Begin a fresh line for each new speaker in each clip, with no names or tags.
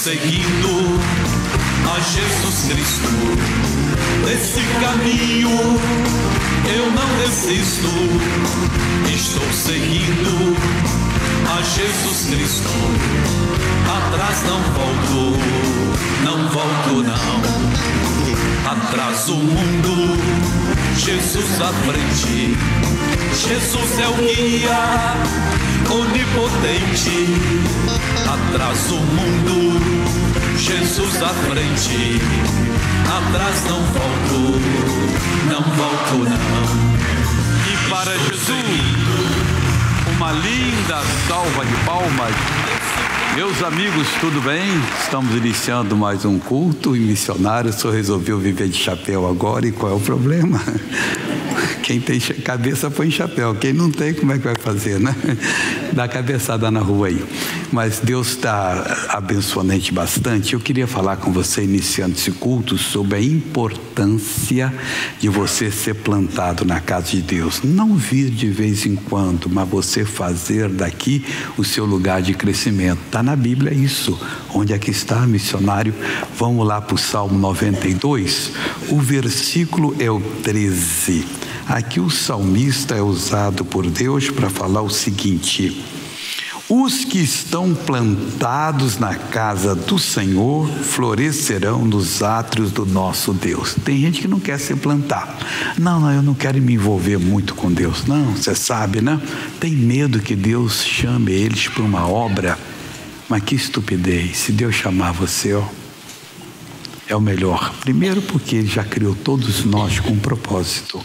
seguindo a Jesus Cristo. Desse caminho eu não desisto. Estou seguindo a Jesus Cristo. Atrás não volto, não volto não. Atrás o mundo, Jesus à frente. Jesus é o guia onipotente. Atrás o mundo, Jesus à frente. Atrás não volto, não volto não.
E para Jesus, uma linda salva de palmas. Meus amigos, tudo bem? Estamos iniciando mais um culto e missionário. O senhor resolveu viver de chapéu agora, e qual é o problema? Quem tem cabeça põe chapéu, quem não tem, como é que vai fazer, né? Dá cabeçada na rua aí. Mas Deus está abençoando a gente bastante. Eu queria falar com você, iniciando esse culto, sobre a importância de você ser plantado na casa de Deus. Não vir de vez em quando, mas você fazer daqui o seu lugar de crescimento. Está na Bíblia isso. Onde é que está, missionário? Vamos lá para o Salmo 92. O versículo é o 13. Aqui o salmista é usado por Deus para falar o seguinte: os que estão plantados na casa do Senhor florescerão nos átrios do nosso Deus. Tem gente que não quer se plantar. Não, eu não quero me envolver muito com Deus. Não, você sabe, né? Tem medo que Deus chame eles para uma obra. Mas que estupidez, se Deus chamar você, ó, é o melhor. Primeiro porque Ele já criou todos nós com um propósito.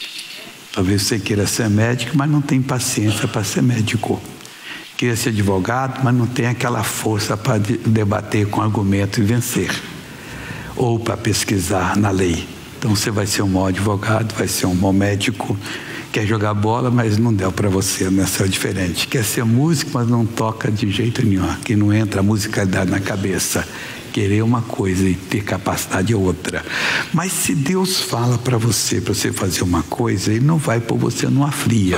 Talvez você queira ser médico, mas não tem paciência para ser médico. Queira ser advogado, mas não tem aquela força para debater com argumento e vencer. Ou para pesquisar na lei. Então você vai ser um mau advogado, vai ser um mau médico. Quer jogar bola, mas não deu para você, né? Isso é diferente. Quer ser músico, mas não toca de jeito nenhum. Que não entra a musicalidade na cabeça. Querer uma coisa e ter capacidade é outra. Mas se Deus fala para você fazer uma coisa, Ele não vai pôr você numa fria.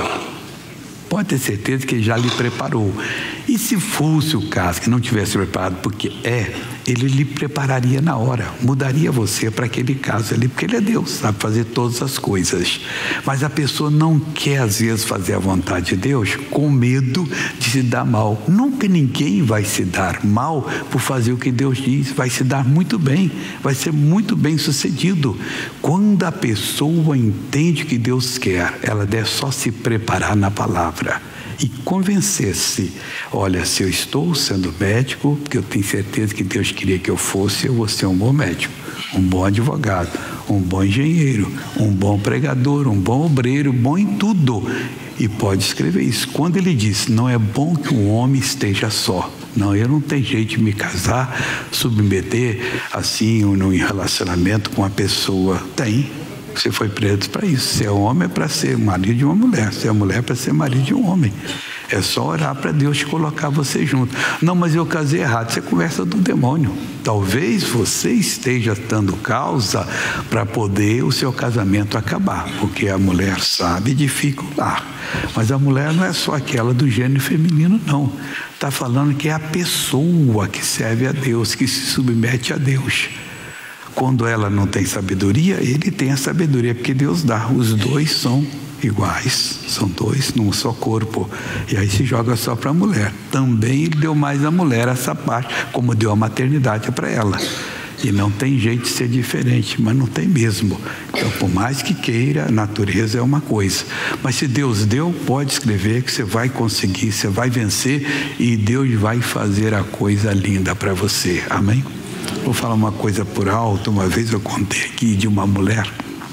Pode ter certeza que Ele já lhe preparou. E se fosse o caso que não tivesse preparado, porque Ele lhe prepararia na hora, mudaria você para aquele caso ali, porque Ele é Deus, sabe fazer todas as coisas. Mas a pessoa não quer às vezes fazer a vontade de Deus com medo de se dar mal. Nunca ninguém vai se dar mal por fazer o que Deus diz, vai se dar muito bem, vai ser muito bem sucedido. Quando a pessoa entende o que Deus quer, ela deve só se preparar na palavra e convencer-se: olha, se eu estou sendo médico, porque eu tenho certeza que Deus queria que eu fosse, eu vou ser um bom médico, um bom advogado, um bom engenheiro, um bom pregador, um bom obreiro, bom em tudo. E pode escrever isso. Quando ele diz: não é bom que um homem esteja só. Não, eu não tenho jeito de me casar, submeter assim no relacionamento com uma pessoa. Tem. Você foi preso para isso. Se é homem, é para ser marido de uma mulher. Se é mulher, é para ser marido de um homem. É só orar para Deus colocar você junto. Não, mas eu casei errado. Você conversa do demônio. Talvez você esteja dando causa para poder o seu casamento acabar, porque a mulher sabe dificultar. Mas a mulher não é só aquela do gênero feminino, não. Está falando que é a pessoa que serve a Deus, que se submete a Deus. Quando ela não tem sabedoria, ele tem a sabedoria, porque Deus dá. Os dois são iguais, são dois num só corpo. E aí se joga só para a mulher. Também Ele deu mais à mulher essa parte, como deu a maternidade para ela. E não tem jeito de ser diferente, mas não tem mesmo. Então, por mais que queira, a natureza é uma coisa. Mas se Deus deu, pode escrever que você vai conseguir, você vai vencer e Deus vai fazer a coisa linda para você. Amém? Vou falar uma coisa por alto. Uma vez eu contei aqui de uma mulher,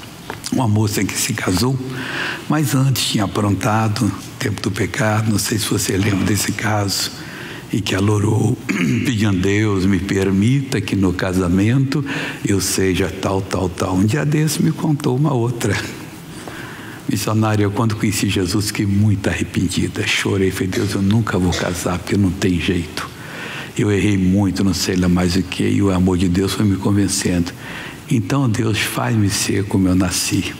uma moça que se casou, mas antes tinha aprontado, tempo do pecado, não sei se você lembra desse caso, e que ela orou pedindo a Deus: me permita que no casamento eu seja tal. Um dia desse me contou uma outra. Missionária, eu quando conheci Jesus fiquei muito arrependida, chorei, falei: Deus, eu nunca vou casar porque não tem jeito. Eu errei muito, não sei lá mais o que, e o amor de Deus foi me convencendo. Então Deus, faz-me ser como eu nasci.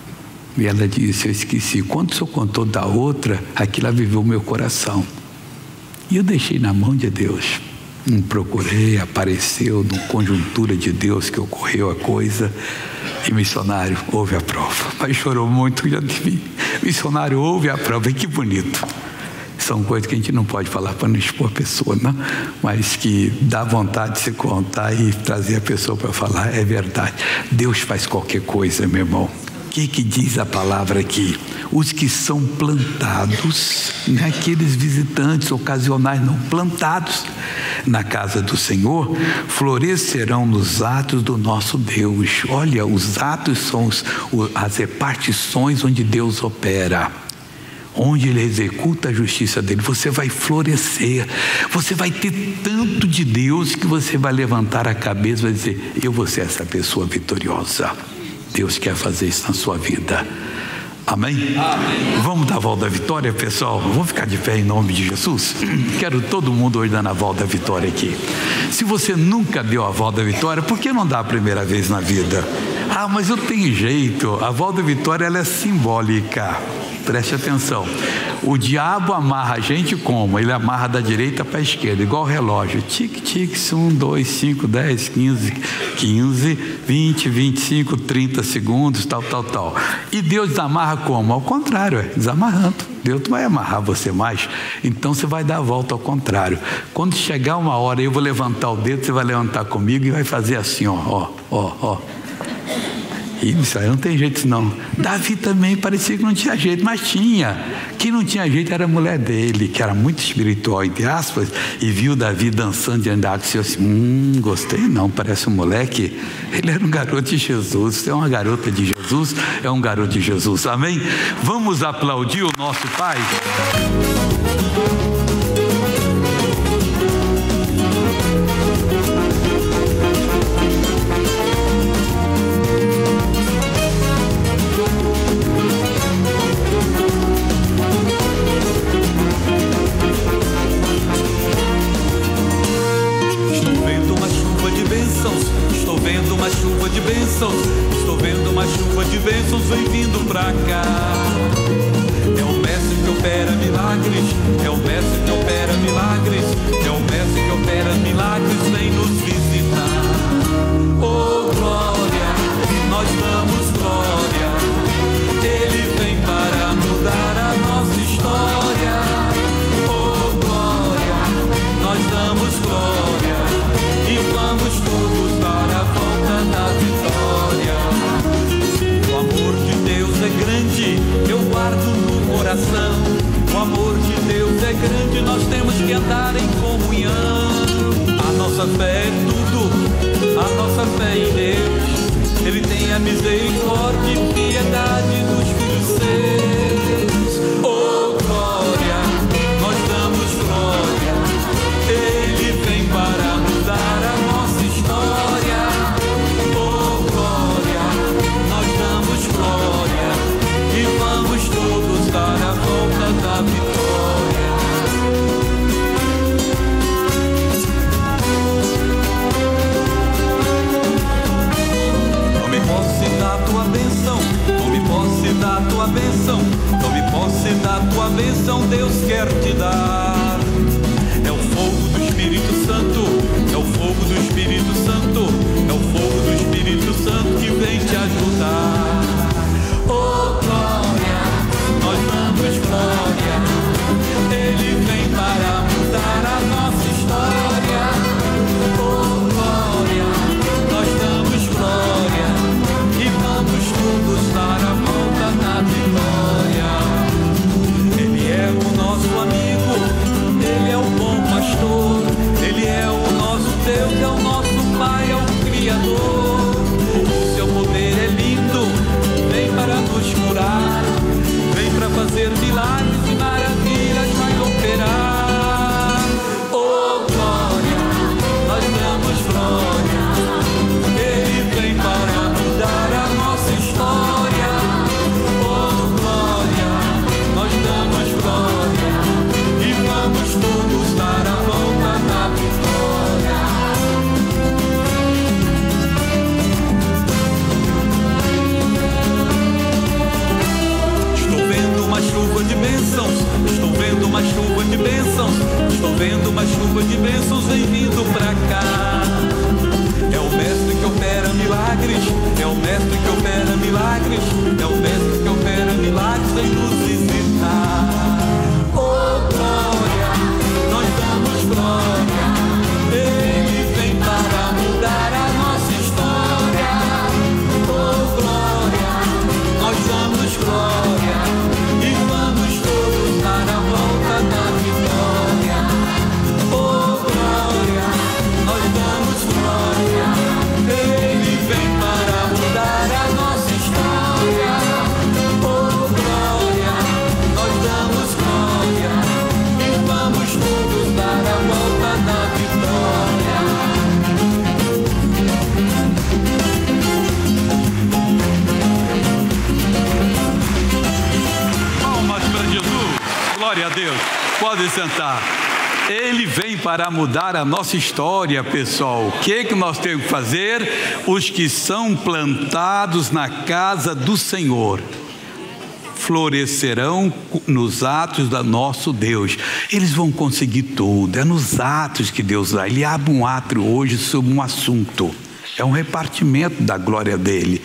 E ela disse: eu esqueci. Quando o senhor contou da outra, aquilo viveu o meu coração. E eu deixei na mão de Deus. Não procurei, apareceu na conjuntura de Deus que ocorreu a coisa. E missionário, houve a prova. Mas chorou muito diante de mim. Missionário, houve a prova. E que bonito. São coisas que a gente não pode falar para não expor a pessoa, não? Mas que dá vontade de se contar e trazer a pessoa para falar. É verdade. Deus faz qualquer coisa, meu irmão. O que diz a palavra aqui? Os que são plantados, não é aqueles visitantes ocasionais, não, plantados na casa do Senhor, florescerão nos atos do nosso Deus. Olha, os atos são as repartições onde Deus opera, onde Ele executa a justiça dele. Você vai florescer, você vai ter tanto de Deus que você vai levantar a cabeça e vai dizer: eu vou ser essa pessoa vitoriosa. Deus quer fazer isso na sua vida. Amém? Amém. Vamos dar a volta da vitória, pessoal? Vamos ficar de pé em nome de Jesus? Quero todo mundo hoje dando a volta da vitória aqui. Se você nunca deu a volta da vitória, por que não dá a primeira vez na vida? Ah, mas eu tenho jeito. A volta da vitória, ela é simbólica. Preste atenção. O diabo amarra a gente como? Ele amarra da direita para a esquerda, igual o relógio. Tic, tic, 1, 2, 5, 10, 15, 20, 25, 30 segundos, tal. E Deus desamarra como? Ao contrário, desamarrando. Deus não vai amarrar você mais. Então você vai dar a volta ao contrário. Quando chegar uma hora, eu vou levantar o dedo, você vai levantar comigo e vai fazer assim, ó. Isso aí não tem jeito não. Davi também parecia que não tinha jeito, mas tinha. Quem não tinha jeito era a mulher dele, que era muito espiritual, entre aspas, e viu Davi dançando diante da água e disse assim: gostei não, parece um moleque. Ele era um garoto de Jesus. Você é uma garota de Jesus, é um garoto de Jesus. Amém? Vamos aplaudir o nosso Pai?
Estou vendo uma chuva de bênçãos vem vindo pra cá. É o mestre que opera milagres, é o mestre que opera milagres, é o mestre que opera milagres, vem nos visitar. Oh glória, nós damos glória. Ele vem para mudar a nossa história. Oh glória, nós damos glória e vamos todos dar a volta da vitória. O amor de Deus é grande, eu guardo no coração. O amor de Deus é grande, nós temos que andar em comunhão. A nossa fé é tudo, a nossa fé em Deus. Ele tem a misericórdia e piedade dos filhos seus. Oh glória, nós damos glória. Ele vem para mudar a nossa história. Oh glória, nós damos glória e vamos todos dar a volta da vitória. Tome posse da tua bênção, tome posse da tua bênção, tome posse da tua bênção, Deus quer te dar. É o fogo do Espírito Santo, é o fogo do Espírito Santo, é o fogo do Espírito Santo que vem te ajudar. Oh glória, nós damos glória. Ele vem para mudar a nossa história. Oh glória, nós damos glória e vamos todos dar a volta da vitória. Ele é o nosso amigo,
Glória a Deus. Pode sentar. Ele vem para mudar a nossa história, pessoal. O que nós temos que fazer? Os que são plantados na casa do Senhor florescerão nos atos do nosso Deus. Eles vão conseguir tudo. É nos atos que Deus dá. Ele abre um ato hoje sobre um assunto. É um repartimento da glória dele.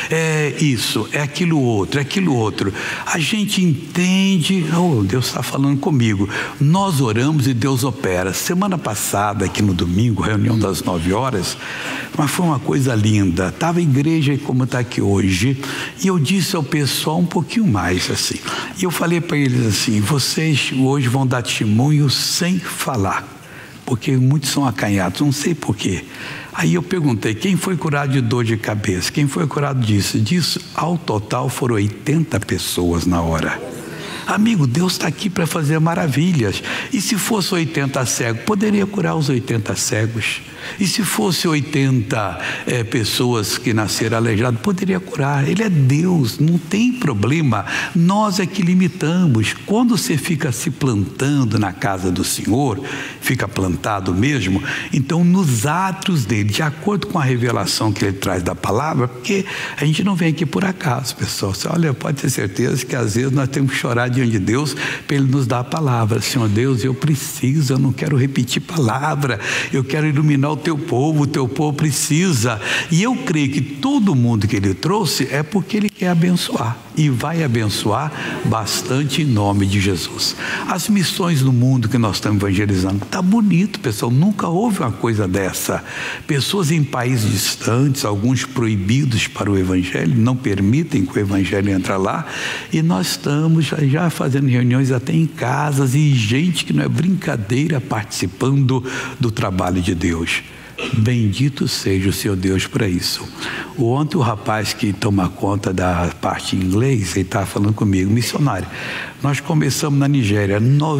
É isso, é aquilo outro. A gente entende, Deus está falando comigo. Nós oramos e Deus opera. Semana passada, aqui no domingo, reunião das 9 horas, mas foi uma coisa linda. Estava a igreja como está aqui hoje, e eu disse ao pessoal um pouquinho mais assim. E eu falei para eles assim: vocês hoje vão dar testemunho sem falar, porque muitos são acanhados, não sei porquê. Aí eu perguntei: quem foi curado de dor de cabeça? Quem foi curado disso? Disso, ao total, foram 80 pessoas na hora. Amigo, Deus está aqui para fazer maravilhas. E se fosse 80 cegos, poderia curar os 80 cegos. E se fosse 80 pessoas que nasceram aleijadas, poderia curar. Ele é Deus, não tem problema. Nós é que limitamos. Quando você fica se plantando na casa do Senhor, fica plantado mesmo, então nos atos dele, de acordo com a revelação que ele traz da palavra, porque a gente não vem aqui por acaso, pessoal. Você, olha, pode ter certeza que às vezes nós temos que chorar diante de Deus para ele nos dar a palavra. Senhor Deus, eu preciso, eu não quero repetir palavra, eu quero iluminar o teu povo precisa. E eu creio que todo mundo que ele trouxe é porque ele quer abençoar, e vai abençoar bastante em nome de Jesus. As missões no mundo que nós estamos evangelizando, está bonito, pessoal, nunca houve uma coisa dessa. Pessoas em países distantes, alguns proibidos para o evangelho, não permitem que o evangelho entre lá, e nós estamos já fazendo reuniões até em casas, e gente que não é brincadeira participando do trabalho de Deus. Bendito seja o Senhor Deus para isso. Ontem o rapaz que toma conta da parte em inglês, ele estava falando comigo: missionário, nós começamos na Nigéria,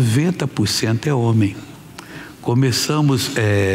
90% é homem. Começamos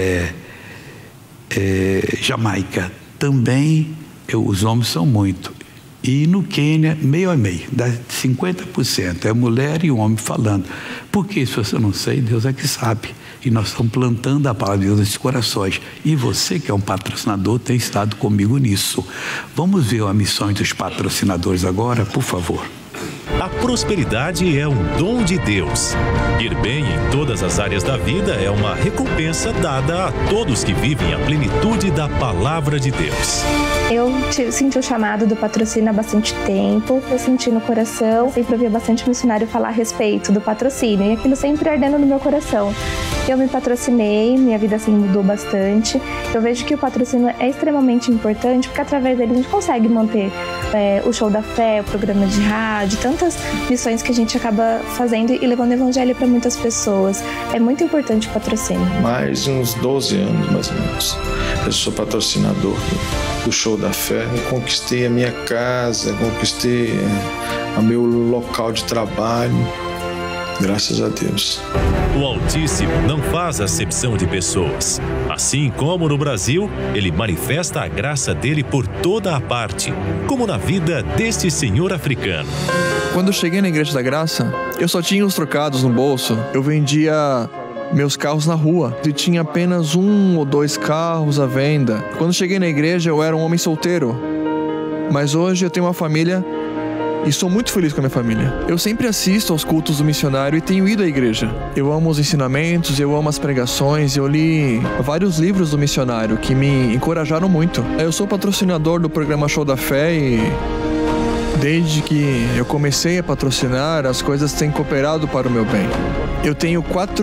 Jamaica, também os homens são muito. E no Quênia, meio a meio, dá 50%, é mulher e homem falando. Por que isso você não sei? Deus é que sabe. E nós estamos plantando a palavra de Deus nesses corações. E você, que é um patrocinador, tem estado comigo nisso. Vamos ver a missão dos patrocinadores agora, por favor.
A prosperidade é um dom de Deus. Ir bem em todas as áreas da vida é uma recompensa dada a todos que vivem a plenitude da palavra de Deus.
Eu senti o chamado do patrocínio há bastante tempo. Eu senti no coração, sempre ouvia bastante missionário falar a respeito do patrocínio, e aquilo sempre ardendo no meu coração. Eu me patrocinei, minha vida assim mudou bastante. Eu vejo que o patrocínio é extremamente importante, porque através dele a gente consegue manter o show da fé, o programa de rádio, tantas missões que a gente acaba fazendo e levando o evangelho para muitas pessoas. É muito importante o patrocínio.
Mais de uns 12 anos, mais ou menos. Eu sou patrocinador do show da fé. Eu conquistei a minha casa, conquistei o meu local de trabalho. Graças a Deus.
O Altíssimo não faz acepção de pessoas. Assim como no Brasil, ele manifesta a graça dele por toda a parte, como na vida deste senhor africano.
Quando eu cheguei na Igreja da Graça, eu só tinha os trocados no bolso. Eu vendia meus carros na rua e tinha apenas 1 ou 2 carros à venda. Quando cheguei na igreja, eu era um homem solteiro, mas hoje eu tenho uma família e sou muito feliz com a minha família. Eu sempre assisto aos cultos do missionário e tenho ido à igreja. Eu amo os ensinamentos, eu amo as pregações, eu li vários livros do missionário que me encorajaram muito. Eu sou patrocinador do programa Show da Fé e desde que eu comecei a patrocinar, as coisas têm cooperado para o meu bem. Eu tenho 4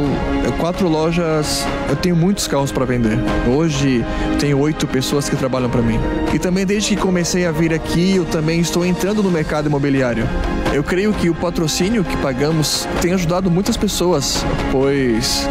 lojas, eu tenho muitos carros para vender. Hoje tenho 8 pessoas que trabalham para mim. E também desde que comecei a vir aqui, eu também estou entrando no mercado imobiliário. Eu creio que o patrocínio que pagamos tem ajudado muitas pessoas, pois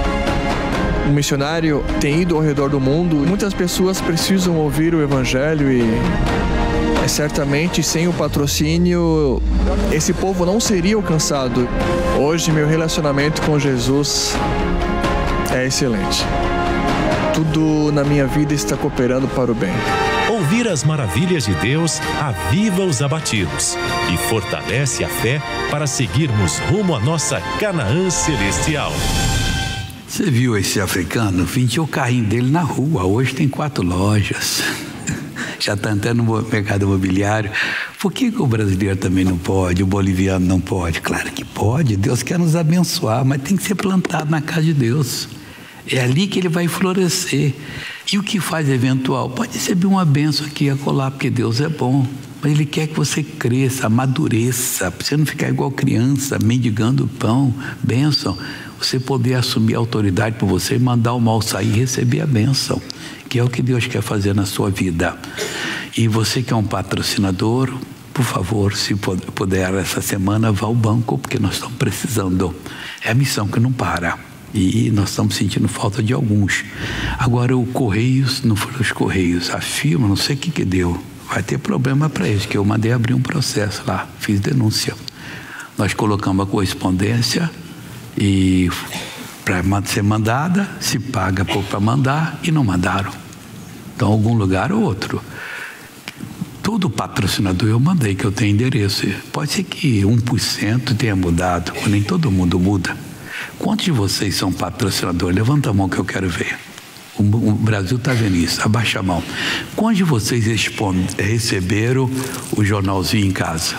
o missionário tem ido ao redor do mundo. Muitas pessoas precisam ouvir o evangelho e certamente sem o patrocínio esse povo não seria alcançado. Hoje meu relacionamento com Jesus é excelente. Tudo na minha vida está cooperando para o bem.
Ouvir as maravilhas de Deus aviva os abatidos e fortalece a fé para seguirmos rumo à nossa Canaã celestial.
Você viu esse africano? Vendia o carrinho dele na rua. Hoje tem 4 lojas. Já está entrando no mercado imobiliário. Por que o brasileiro também não pode? O boliviano não pode? Claro que pode. Deus quer nos abençoar, mas tem que ser plantado na casa de Deus. É ali que ele vai florescer. E o que faz eventual? Pode receber uma bênção aqui e acolá, porque Deus é bom. Mas Ele quer que você cresça, amadureça, para você não ficar igual criança, mendigando pão, bênção. Você poder assumir a autoridade por você, mandar o mal sair e receber a bênção, que é o que Deus quer fazer na sua vida. E você que é um patrocinador, por favor, se puder, essa semana vá ao banco, porque nós estamos precisando. É a missão que não para. E nós estamos sentindo falta de alguns. Agora o Correios, não foram os Correios, a firma, não sei o que deu. Vai ter problema para eles, que eu mandei abrir um processo lá, fiz denúncia. Nós colocamos a correspondência e para ser mandada, se paga pouco para mandar e não mandaram. Então, algum lugar ou outro. Todo patrocinador eu mandei, que eu tenho endereço. Pode ser que 1% tenha mudado, mas nem todo mundo muda. Quantos de vocês são patrocinadores? Levanta a mão que eu quero ver. O Brasil está vendo isso, abaixa a mão. Quantos de vocês receberam o jornalzinho em casa?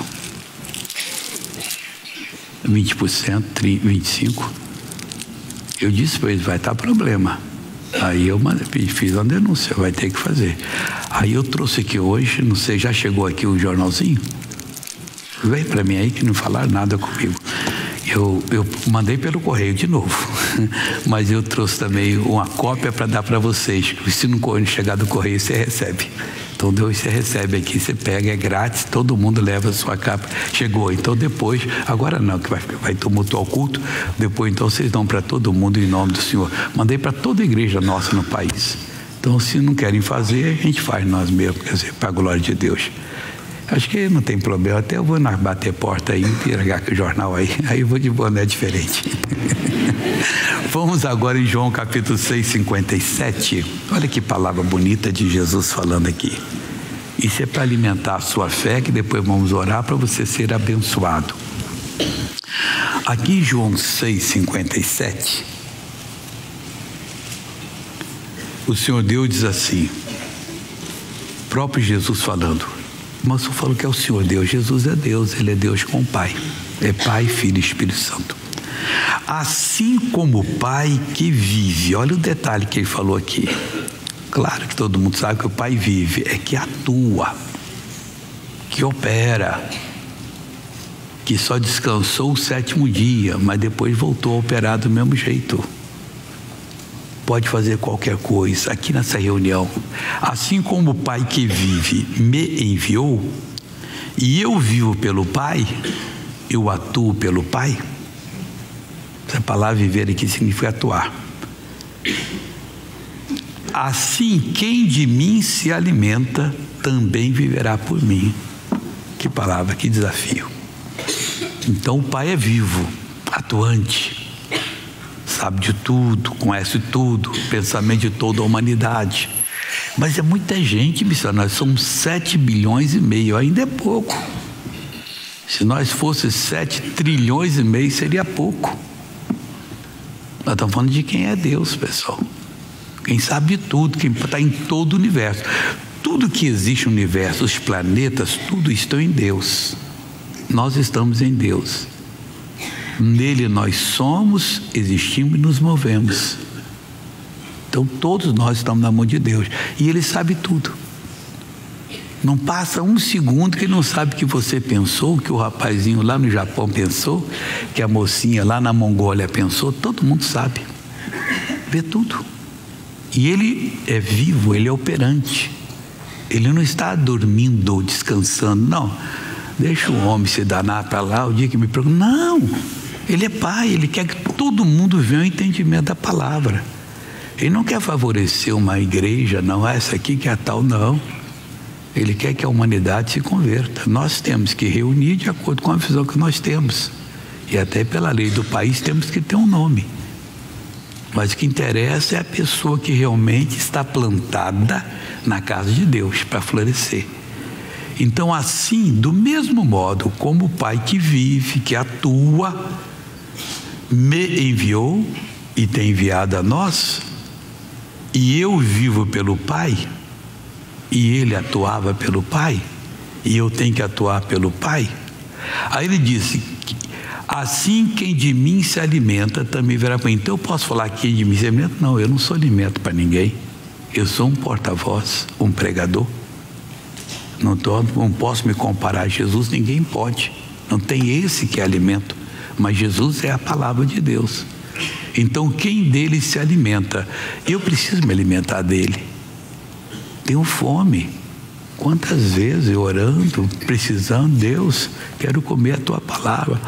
20%, 25%. Eu disse para eles, vai estar problema. Aí eu fiz uma denúncia, vai ter que fazer. Aí eu trouxe aqui hoje, não sei, já chegou aqui o jornalzinho? Veio para mim aí que não falaram nada comigo. Eu mandei pelo correio de novo, mas eu trouxe também uma cópia para dar para vocês. Se não chegar do correio, você recebe. Então, Deus, você recebe aqui, você pega, é grátis, todo mundo leva a sua capa. Chegou, então depois, agora não, que vai tumultuar o culto, depois então vocês dão para todo mundo em nome do Senhor. Mandei para toda a igreja nossa no país. Então, se não querem fazer, a gente faz nós mesmos, quer dizer, para a glória de Deus. Acho que não tem problema, até eu vou bater porta aí, entregar o jornal aí eu vou de boné diferente. Vamos agora em João capítulo 6, 57. Olha que palavra bonita de Jesus falando aqui. Isso é para alimentar a sua fé, que depois vamos orar para você ser abençoado. Aqui em João 6, 57, o Senhor Deus diz assim, próprio Jesus falando. Mas eu falo que é o Senhor Deus. Jesus é Deus, Ele é Deus com o Pai. É Pai, Filho e Espírito Santo. Assim como o Pai que vive, olha o detalhe que ele falou aqui. Claro que todo mundo sabe que o Pai vive, é que atua, que opera, que só descansou o 7º dia, mas depois voltou a operar do mesmo jeito. Pode fazer qualquer coisa aqui nessa reunião. Assim como o Pai que vive me enviou, e eu vivo pelo Pai, eu atuo pelo Pai. Essa palavra viver aqui significa atuar. Assim, quem de mim se alimenta, também viverá por mim. Que palavra, que desafio. Então o Pai é vivo, atuante. Sabe de tudo, conhece tudo, pensamento de toda a humanidade. Mas é muita gente, missionário, somos 7 bilhões e meio, ainda é pouco. Se nós fosse 7 trilhões e meio, seria pouco. Nós estamos falando de quem é Deus, pessoal. Quem sabe de tudo, quem está em todo o universo. Tudo que existe no universo, os planetas, tudo estão em Deus. Nós estamos em Deus. Nele nós somos, existimos e nos movemos. Então todos nós estamos na mão de Deus. E Ele sabe tudo. Não passa um segundo que Ele não sabe o que você pensou, que o rapazinho lá no Japão pensou, que a mocinha lá na Mongólia pensou. Todo mundo sabe. Vê tudo. E Ele é vivo, Ele é operante. Ele não está dormindo ou descansando, não. Deixa o homem se danar para lá, o dia que me pergunta. Não, Ele é Pai, Ele quer que todo mundo venha ao entendimento da palavra. Ele não quer favorecer uma igreja, não, essa aqui que é a tal, não. Ele quer que a humanidade se converta. Nós temos que reunir de acordo com a visão que nós temos. E até pela lei do país temos que ter um nome. Mas o que interessa é a pessoa que realmente está plantada na casa de Deus para florescer. Então, assim, do mesmo modo como o Pai que vive, que atua, me enviou e tem enviado a nós, e eu vivo pelo Pai, e ele atuava pelo Pai, e eu tenho que atuar pelo Pai. Aí ele disse: assim quem de mim se alimenta também verá para mim. Então eu posso falar que quem de mim se alimenta? Não, eu não sou alimento para ninguém. Eu sou um porta-voz, um pregador. Não posso me comparar a Jesus, ninguém pode. Não tem esse que é alimento, mas Jesus é a palavra de Deus. Então quem dele se alimenta? Eu preciso me alimentar dele. Tenho fome. Quantas vezes eu orando, precisando, Deus, quero comer a tua palavra.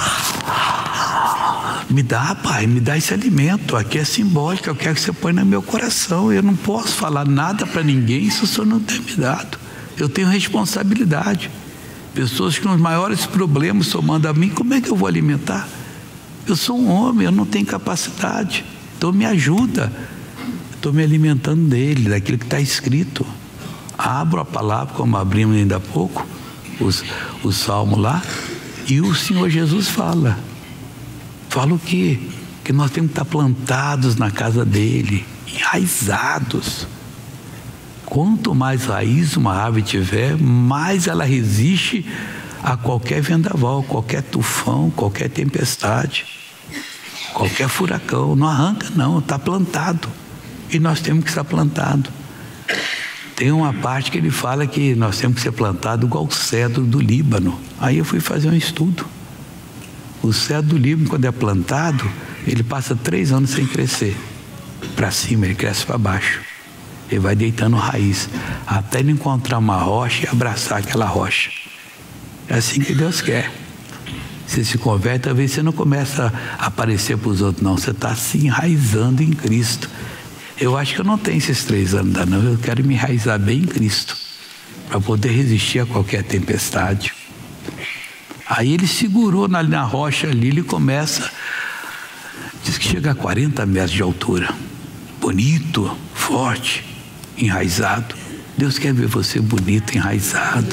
Me dá, Pai, me dá esse alimento. Aqui é simbólico, eu quero que você ponha no meu coração. Eu não posso falar nada para ninguém se o Senhor não tem me dado. Eu tenho responsabilidade. Pessoas que nos maiores problemas só mandam a mim, como é que eu vou alimentar? Eu sou um homem, eu não tenho capacidade. Então me ajuda. Estou me alimentando dele, daquilo que está escrito. Abro a palavra, como abrimos ainda há pouco, o salmo lá, e o Senhor Jesus fala. Fala o quê? Que nós temos que estar plantados na casa dele, enraizados. Quanto mais raiz uma árvore tiver, mais ela resiste a qualquer vendaval, qualquer tufão, qualquer tempestade, qualquer furacão. Não arranca não, está plantado. E nós temos que estar plantados. Tem uma parte que ele fala que nós temos que ser plantados igual o cedro do Líbano. Aí eu fui fazer um estudo. O cedro do Líbano, quando é plantado, ele passa 3 anos sem crescer. Para cima, ele cresce para baixo. Ele vai deitando raiz, até ele encontrar uma rocha e abraçar aquela rocha. É assim que Deus quer. Você se converte, talvez você não começa a aparecer para os outros, não. Você está se enraizando em Cristo. Eu acho que eu não tenho esses 3 anos ainda não. Eu quero me enraizar bem em Cristo, para poder resistir a qualquer tempestade. Aí ele segurou na rocha ali, ele começa, diz que chega a 40 metros de altura. Bonito, forte, enraizado. Deus quer ver você bonito, enraizado.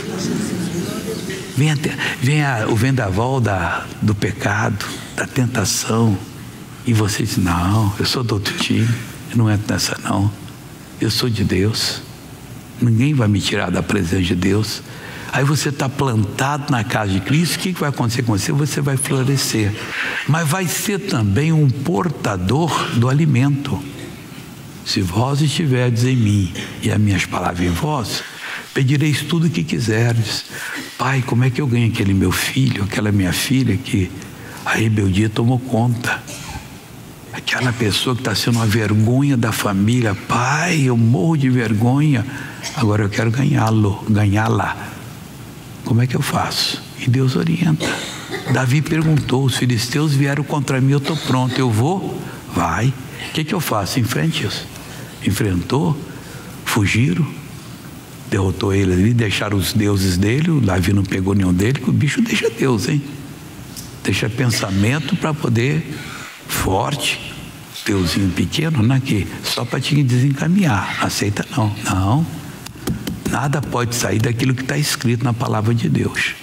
Vem o vendaval do pecado, da tentação, e você diz: não, eu sou do outro time, eu não entro nessa não, eu sou de Deus, ninguém vai me tirar da presença de Deus. Aí você está plantado na casa de Cristo. O que vai acontecer com você? Você vai florescer, mas vai ser também um portador do alimento. Se vós estiverdes em mim e as minhas palavras em vós, pedireis tudo o que quiserdes. Pai, como é que eu ganho aquele meu filho, aquela minha filha que a rebeldia tomou conta? Aquela pessoa que está sendo uma vergonha da família. Pai, eu morro de vergonha, agora eu quero ganhá-la. Como é que eu faço? E Deus orienta. Davi perguntou: os filisteus vieram contra mim, eu estou pronto, eu vou? Vai. O que eu faço? Enfrente isso. Enfrentou, fugiram, derrotou eles ali, deixaram os deuses dele. O Davi não pegou nenhum dele, que o bicho deixa Deus, hein? Deixa pensamento para poder, forte, Deusinho pequeno, né? Que só para te desencaminhar. Aceita não. Não. Nada pode sair daquilo que está escrito na palavra de Deus.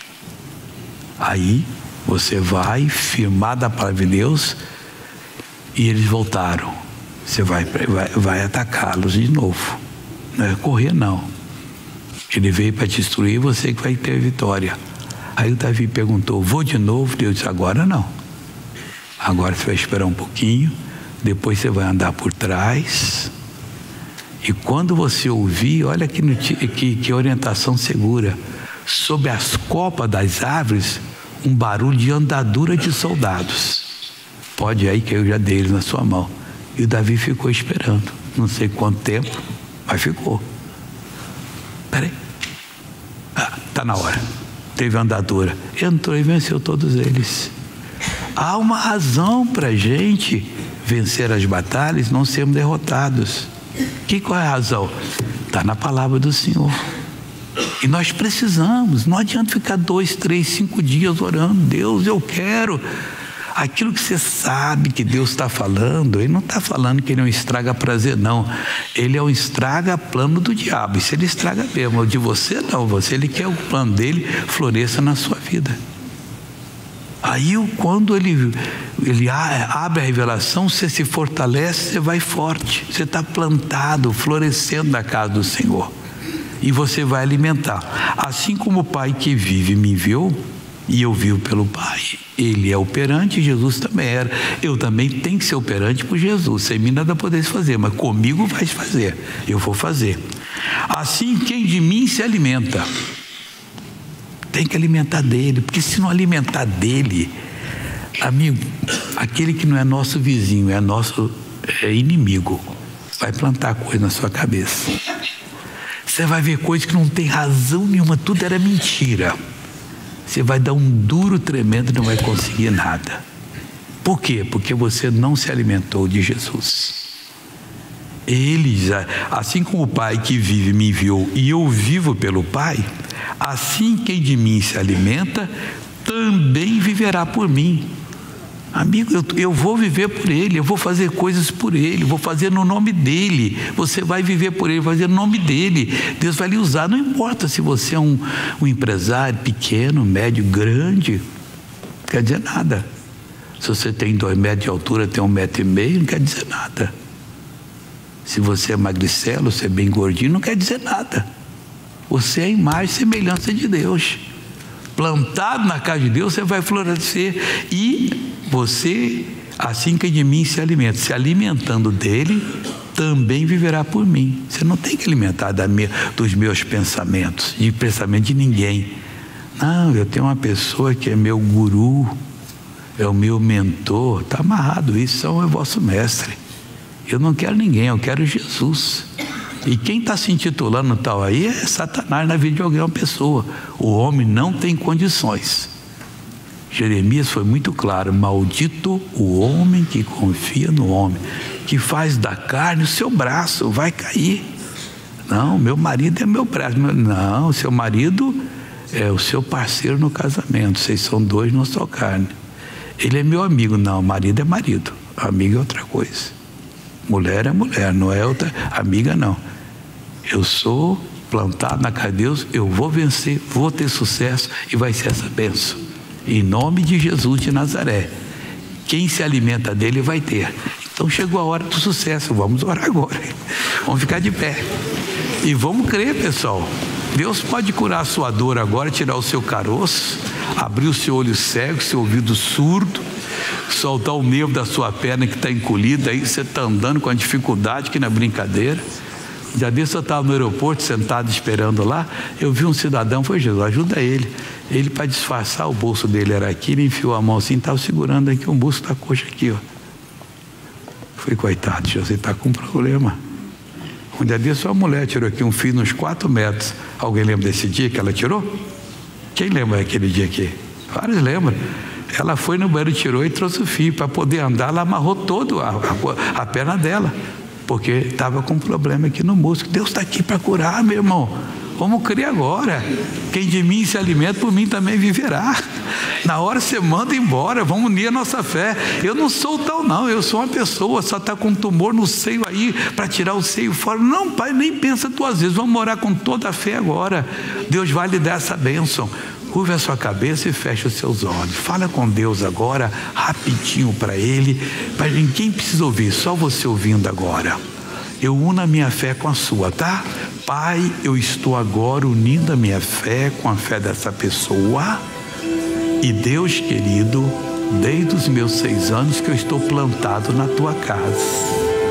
Aí você vai firmar da palavra de Deus, e eles voltaram. Você vai atacá-los de novo. Não é correr não. Ele veio para te destruir, você que vai ter vitória. Aí o Davi perguntou: vou de novo? Deus disse: agora não. Agora você vai esperar um pouquinho, depois você vai andar por trás. E quando você ouvir, olha que orientação segura. Sob as copas das árvores, um barulho de andadura de soldados. Pode aí que eu já dei eles na sua mão. E o Davi ficou esperando. Não sei quanto tempo, mas ficou. Peraí. Está na hora. Teve andadura. Entrou e venceu todos eles. Há uma razão para a gente vencer as batalhas, não sermos derrotados. Qual é a razão? Está na palavra do Senhor. E nós precisamos. Não adianta ficar 2, 3, 5 dias orando. Deus, eu quero. Aquilo que você sabe que Deus está falando, Ele não está falando que Ele é um estraga prazer, não. Ele é um estraga plano do diabo. Isso Ele estraga mesmo. De você não, Ele quer o plano dele floresça na sua vida. Aí quando ele abre a revelação, você se fortalece, você vai forte. Você está plantado, florescendo na casa do Senhor. E você vai alimentar. Assim como o Pai que vive me enviou, e eu vivo pelo Pai. Ele é operante, Jesus também era. Eu também tenho que ser operante por Jesus. Sem mim nada podeis fazer, mas comigo vais fazer. Eu vou fazer. Assim, quem de mim se alimenta, tem que alimentar dele, porque se não alimentar dele, amigo, aquele que não é nosso vizinho, é nosso inimigo, vai plantar coisa na sua cabeça. Você vai ver coisas que não tem razão nenhuma, tudo era mentira. Você vai dar um duro tremendo e não vai conseguir nada. Por quê? Porque você não se alimentou de Jesus. Ele, assim como o Pai que vive me enviou e eu vivo pelo Pai, assim quem de mim se alimenta também viverá por mim. Amigo, eu vou viver por Ele, eu vou fazer coisas por Ele, vou fazer no nome dEle. Você vai viver por Ele, vai fazer no nome dEle. Deus vai lhe usar, não importa se você é um empresário pequeno, médio, grande, não quer dizer nada. Se você tem 2 metros de altura, tem 1,5 metros, não quer dizer nada. Se você é magricelo, você é bem gordinho, não quer dizer nada. Você é a imagem e semelhança de Deus. Plantado na casa de Deus, você vai florescer. E você, assim que de mim se alimenta, se alimentando dele, também viverá por mim. Você não tem que alimentar dos meus pensamentos, de pensamento de ninguém. Não, eu tenho uma pessoa que é meu guru, é o meu mentor. Está amarrado, isso é o vosso mestre. Eu não quero ninguém, eu quero Jesus. E quem está se intitulando tal aí é Satanás na vida de alguém, uma pessoa. O homem não tem condições. Jeremias foi muito claro: maldito o homem que confia no homem, que faz da carne o seu braço, vai cair. Não, meu marido é meu braço. Não, seu marido é o seu parceiro no casamento, vocês são 2 não só carne. Ele é meu amigo. Não, marido é marido, amigo é outra coisa. Mulher é mulher, não é outra amiga, não. Eu sou plantado na casa de Deus, eu vou vencer, vou ter sucesso e vai ser essa bênção. Em nome de Jesus de Nazaré. Quem se alimenta dele vai ter. Então chegou a hora do sucesso, vamos orar agora. Vamos ficar de pé. E vamos crer, pessoal. Deus pode curar a sua dor agora, tirar o seu caroço, abrir o seu olho cego, seu ouvido surdo, soltar o nervo da sua perna que está encolhida, aí você está andando com a dificuldade, que não é brincadeira. Já disse, eu estava no aeroporto sentado esperando lá, eu vi um cidadão, foi Jesus, ajuda ele. Ele, para disfarçar, o bolso dele era aqui, ele enfiou a mão assim, estava segurando aqui um bolso da coxa aqui, ó. Foi, coitado, você está com um problema. Um dia desse, uma mulher tirou aqui um fio nos 4 metros. Alguém lembra desse dia que ela tirou? Quem lembra daquele dia aqui? Vários lembram. Ela foi no banheiro, tirou e trouxe o fio. Para poder andar, ela amarrou todo a perna dela, porque estava com um problema aqui no músculo. Deus está aqui para curar, meu irmão. Vamos crer agora. Quem de mim se alimenta, por mim também viverá. Na hora você manda embora, vamos unir a nossa fé. Eu não sou tal não, eu sou uma pessoa, só está com um tumor no seio aí, para tirar o seio fora. Não, pai, nem pensa 2 vezes, vamos orar com toda a fé agora. Deus vai lhe dar essa bênção. Curva a sua cabeça e feche os seus olhos. Fala com Deus agora, rapidinho para Ele. Para ninguém precisa ouvir, só você ouvindo agora. Eu uno a minha fé com a sua, tá? Pai, eu estou agora unindo a minha fé com a fé dessa pessoa. E Deus querido, desde os meus 6 anos que eu estou plantado na tua casa.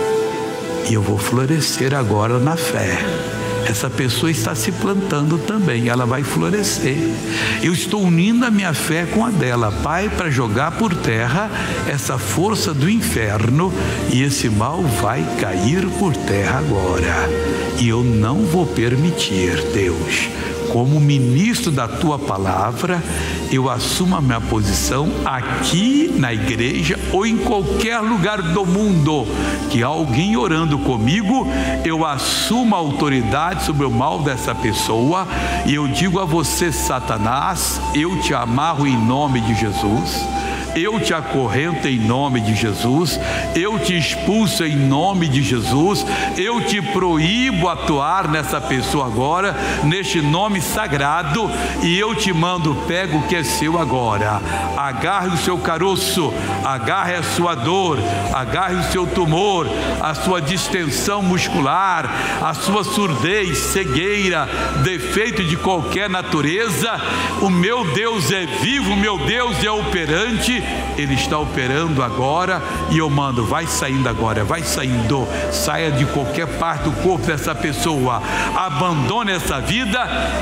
E eu vou florescer agora na fé. Essa pessoa está se plantando também, ela vai florescer. Eu estou unindo a minha fé com a dela, Pai, para jogar por terra essa força do inferno, e esse mal vai cair por terra agora. E eu não vou permitir, Deus. Como ministro da tua palavra, eu assumo a minha posição aqui na igreja ou em qualquer lugar do mundo que alguém orando comigo, eu assumo a autoridade sobre o mal dessa pessoa e eu digo a você, Satanás, eu te amarro em nome de Jesus. eu te acorrento em nome de Jesus, eu te expulso em nome de Jesus, eu te proíbo atuar nessa pessoa agora, neste nome sagrado, e eu te mando, pega o que é seu agora, agarre o seu caroço, agarre a sua dor, agarre o seu tumor, a sua distensão muscular, a sua surdez, cegueira, defeito de qualquer natureza. O meu Deus é vivo, o meu Deus é operante, Ele está operando agora, e eu mando, vai saindo agora, vai saindo, saia de qualquer parte do corpo dessa pessoa, abandone essa vida,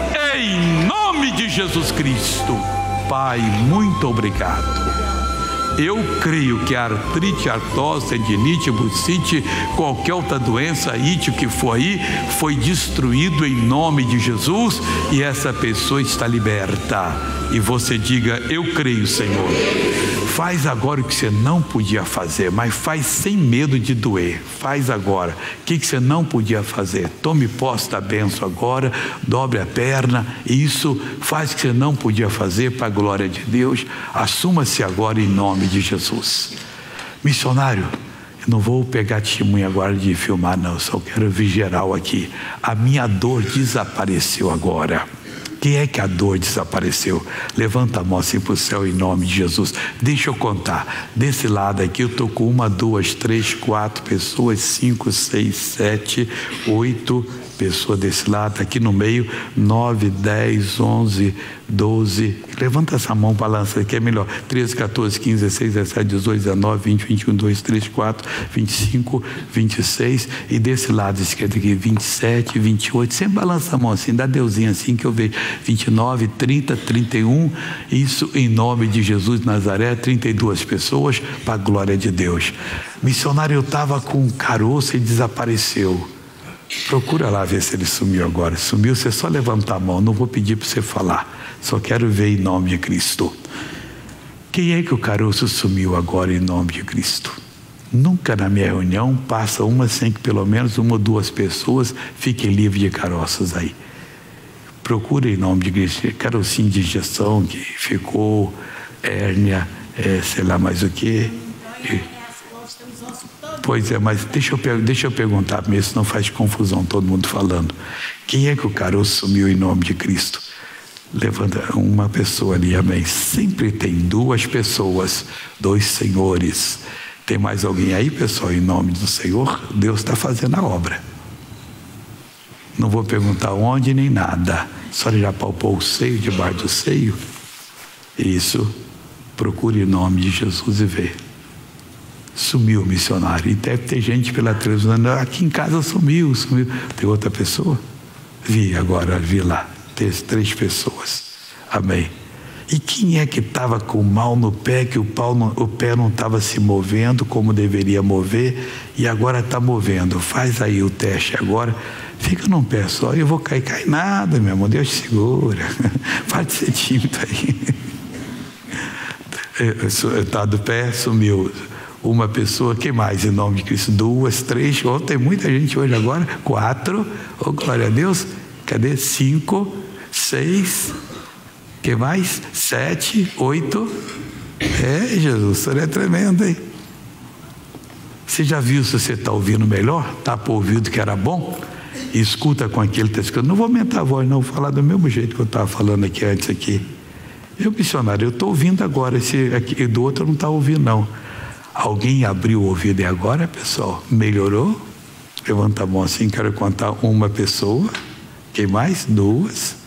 em nome de Jesus Cristo. Pai, muito obrigado. Eu creio que a artrite, artrose, tendinite, bursite, qualquer outra doença, o que for aí, foi destruído em nome de Jesus, e essa pessoa está liberta. E você diga, eu creio, Senhor. Faz agora o que você não podia fazer, mas faz sem medo de doer. Faz agora. O que você não podia fazer? Tome posse da bênção agora, dobre a perna. Isso, faz o que você não podia fazer para a glória de Deus. Assuma-se agora em nome de Jesus. Missionário, eu não vou pegar testemunha agora de filmar, não. Eu só quero vir geral aqui. A minha dor desapareceu agora. Quem é que a dor desapareceu? Levanta a mão assim para o céu em nome de Jesus. Deixa eu contar. Desse lado aqui eu estou com 1, 2, 3, 4 pessoas, 5, 6, 7, 8 pessoas desse lado. Aqui no meio, 9, 10, 11, 12. Levanta essa mão, balança aqui, é melhor. 13, 14, 15, 16, 17, 18, 19, 20, 21, 22, 23, 24, 25, 26. E desse lado esquerdo aqui, 27, 28. Sempre balança a mão assim, dá deusinho assim que eu vejo. 29, 30, 31. Isso em nome de Jesus de Nazaré. 32 pessoas para a glória de Deus. Missionário, eu estava com um caroço e desapareceu. Procura lá ver se ele sumiu agora. Sumiu, você só levantar a mão. Não vou pedir para você falar, só quero ver em nome de Cristo. Quem é que o caroço sumiu agora em nome de Cristo? Nunca na minha reunião passa uma sem que pelo menos 1 ou 2 pessoas fiquem livres de caroços aí. Procura em nome de Cristo. Carocinho de injeção que ficou, hérnia, sei lá mais o que. Pois é, mas deixa eu perguntar mesmo, senão faz confusão todo mundo falando. Quem é que o caroço sumiu em nome de Cristo? Levanta uma pessoa ali, amém. Sempre tem 2 pessoas, 2 senhores. Tem mais alguém aí, pessoal, em nome do Senhor? Deus está fazendo a obra. Não vou perguntar onde nem nada. Só ele já palpou o seio, debaixo do seio? Isso. Procure em nome de Jesus e vê. Sumiu, missionário. E deve ter gente pela televisão. Aqui em casa sumiu. Tem outra pessoa? Vi agora, vi lá. Tem 3 pessoas. Amém. E quem é que estava com mal no pé, que o pé não estava se movendo como deveria mover, e agora está movendo? Faz aí o teste agora. Fica num pé só. Eu vou cair. Cai nada, meu irmão. Deus te segura. Pode ser tímido aí. Está do pé, sumiu. Uma pessoa, quem mais em nome de Cristo? 2, 3, tem muita gente hoje agora. 4, oh glória a Deus. Cadê? 5, 6, quem mais? 7, 8. Jesus, o senhor é tremendo, hein? Você já viu se você está ouvindo melhor? Está por ouvido que era bom? E escuta com aquele que está escutando. Não vou aumentar a voz, não, vou falar do mesmo jeito que eu estava falando aqui antes aqui. Eu, missionário, eu estou ouvindo agora, esse aqui do outro eu não está ouvindo, não. Alguém abriu o ouvido e agora, pessoal? Melhorou? Levanta a mão assim, quero contar uma pessoa. Quem mais? 2.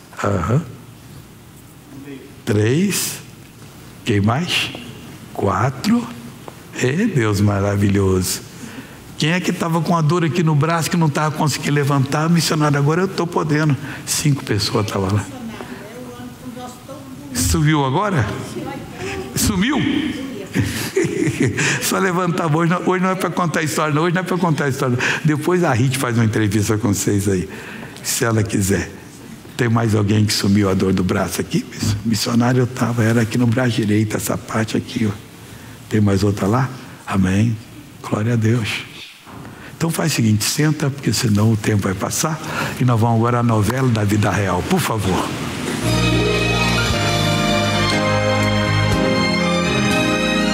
3. Quem mais? 4. Deus maravilhoso. Quem é que estava com a dor aqui no braço que não estava conseguindo levantar? Missionário, agora eu estou podendo. 5 pessoas estavam lá. Sumiu agora? Sumiu? Só levantar a voz. Hoje não é para contar história, não. Hoje não é para contar história, não. Depois a Rita faz uma entrevista com vocês aí, se ela quiser. Tem mais alguém que sumiu a dor do braço aqui? Missionário, eu estava, era aqui no braço direito, essa parte aqui, ó. Tem mais outra lá? Amém. Glória a Deus. Então faz o seguinte, senta, porque senão o tempo vai passar. E nós vamos agora à novela da vida real, por favor.